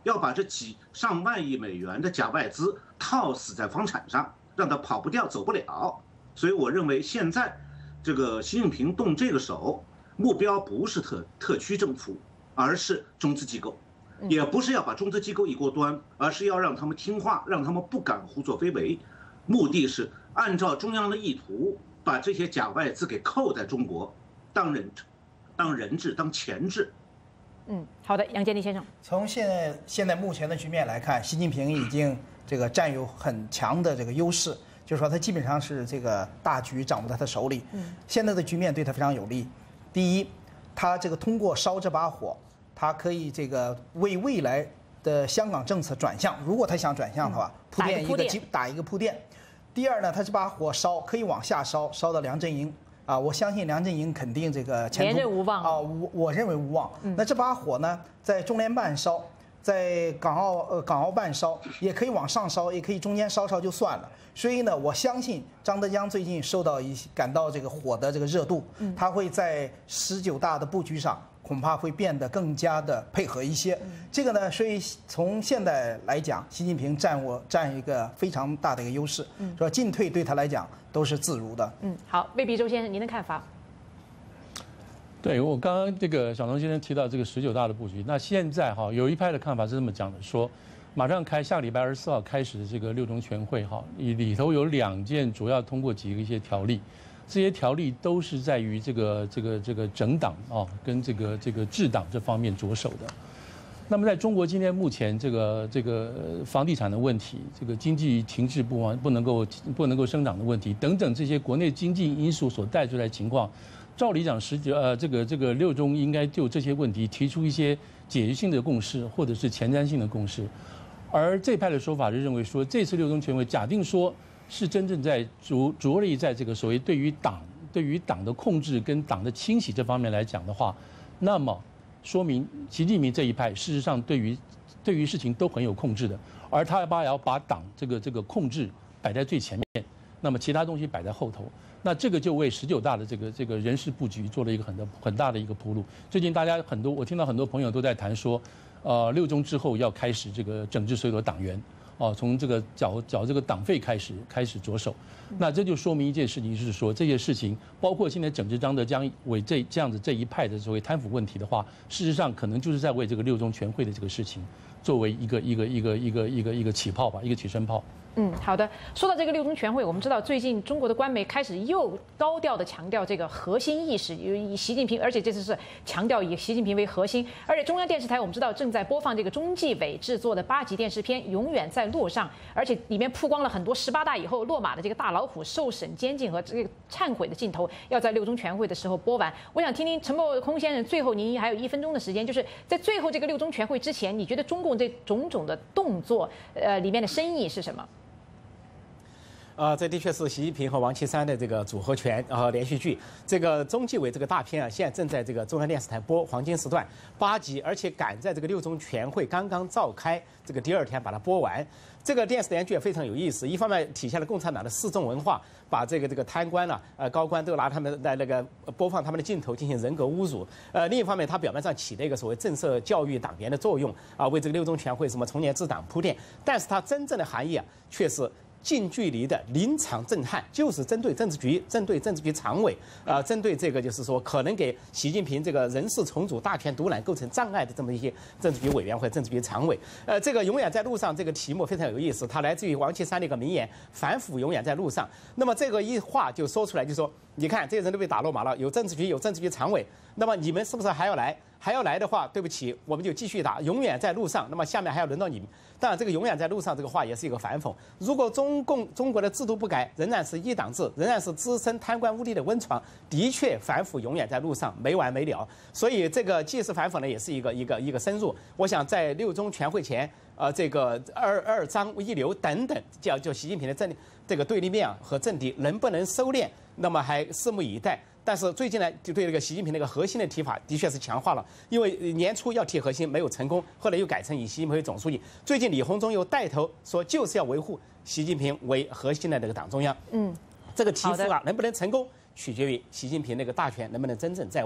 要把这几上万亿美元的假外资套死在房产上，让它跑不掉、走不了。所以我认为现在这个习近平动这个手，目标不是特特区政府，而是中资机构，也不是要把中资机构一锅端，而是要让他们听话，让他们不敢胡作非为。目的是按照中央的意图，把这些假外资给扣在中国，当人当人质、当钱质。 嗯，好的，杨建立先生。 从现在现在目前的局面来看，习近平已经这个占有很强的这个优势，就是说他基本上是这个大局掌握在他手里。嗯，现在的局面对他非常有利。第一，他这个通过烧这把火，他可以这个为未来的香港政策转向，如果他想转向的话，铺垫一个基打一个铺垫。第二呢，他这把火烧可以往下烧，烧到梁振英啊，我相信梁振英肯定这个前途连任无望啊，我我认为无望。那这把火呢，在中联办烧，在港澳呃港澳办烧，也可以往上烧，也可以中间烧烧就算了。所以呢，我相信张德江最近受到一感到这个火的这个热度，他会在十九大的布局上恐怕会变得更加的配合一些。这个呢，所以从现在来讲，习近平占我占一个非常大的一个优势，说进退对他来讲都是自如的。 嗯，好，魏必周先生，您的看法？ 对我刚刚这个小龙先生提到这个十九大的布局，那现在哈有一派的看法是这么讲的，说马上开下礼拜二十四号开始的这个六中全会哈，里头有两件主要通过几个一些条例，这些条例都是在于这个这个这个整党啊跟这个这个治党这方面着手的。那么在中国今天目前这个这个房地产的问题，这个经济停滞不完不能够不能够生长的问题等等这些国内经济因素所带出来的情况，照理讲十九呃这个这个六中应该就这些问题提出一些解决性的共识或者是前瞻性的共识。而这派的说法是认为说，这次六中全会假定说是真正在着着力在这个所谓对于党对于党的控制跟党的清洗这方面来讲的话，那么说明习近平这一派事实上对于对于事情都很有控制的，而他把要把党这个这个控制摆在最前面，那么其他东西摆在后头，那这个就为十九大的这个这个人事布局做了一个很大很大的一个铺路。最近大家很多我听到很多朋友都在谈说，呃，六中之后要开始这个整治所有的党员，哦，从这个缴缴这个党费开始开始着手，那这就说明一件事情，就是说这些事情，包括现在整治张德江为这这样子这一派的所谓贪腐问题的话，事实上可能就是在为这个六中全会的这个事情作为一个一个一个一个一个一个起炮吧，一个起身炮。 嗯，好的。说到这个六中全会，我们知道最近中国的官媒开始又高调的强调这个核心意识，以习近平，而且这次是强调以习近平为核心。而且中央电视台我们知道正在播放这个中纪委制作的八集电视片《永远在路上》，而且里面曝光了很多十八大以后落马的这个大老虎受审监禁和这个忏悔的镜头，要在六中全会的时候播完。我想听听陈默空先生，最后您还有一分钟的时间，就是在最后这个六中全会之前，你觉得中共这种种的动作，呃，里面的深意是什么？ 啊，这的确是习近平和王岐山的这个组合拳啊连续剧。这个中纪委这个大片啊，现在正在这个中央电视台播黄金时段八集，而且赶在这个六中全会刚刚召开这个第二天把它播完。这个电视连续剧也非常有意思，一方面体现了共产党的示众文化，把这个这个贪官啊、呃高官都拿他们在那个播放他们的镜头进行人格侮辱。呃，另一方面，它表面上起了一个所谓震慑教育党员的作用啊，为这个六中全会什么重年治党铺垫，但是它真正的含义啊，却是近距离的临场震撼，就是针对政治局、针对政治局常委，啊、呃，针对这个就是说可能给习近平这个人事重组、大权独揽构成障碍的这么一些政治局委员会、政治局常委。呃，这个永远在路上这个题目非常有意思，它来自于王岐山的一个名言：“反腐永远在路上。”那么这个一话就说出来，就说你看这些人都被打落马了，有政治局、有政治局常委，那么你们是不是还要来？还要来的话，对不起，我们就继续打，永远在路上。那么下面还要轮到你们。当然，这个永远在路上这个话也是一个反讽。如果中共中国的制度不改，仍然是一党制，仍然是滋生贪官污吏的温床，的确反腐永远在路上，没完没了。所以这个既是反讽呢，也是一个一个一个深入。我想在六中全会前，呃，这个二二张一流等等，叫就习近平的政这个对立面和政敌能不能收敛，那么还拭目以待。但是最近呢，就对这个习近平那个核心的提法的确是强化了，因为年初要提核心没有成功，后来又改成以习近平为总书记。最近李鸿忠又带头说就是要维护习近平为核心的这个党中央。嗯，这个提法啊能不能成功，取决于习近平那个大权能不能真正在握。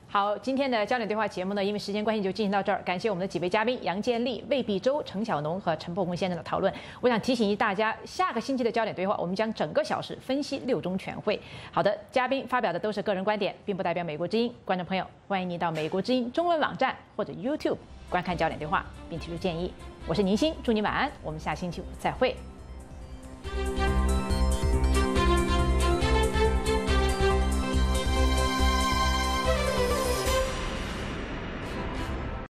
好，今天的焦点对话节目呢，因为时间关系就进行到这儿。感谢我们的几位嘉宾杨建立、魏必洲、陈晓农和陈伯公先生的讨论。我想提醒大家，下个星期的焦点对话，我们将整个小时分析六中全会。好的，嘉宾发表的都是个人观点，并不代表美国之音。观众朋友，欢迎您到美国之音中文网站或者 YouTube 观看焦点对话，并提出建议。我是宁鑫，祝你晚安，我们下星期五再会。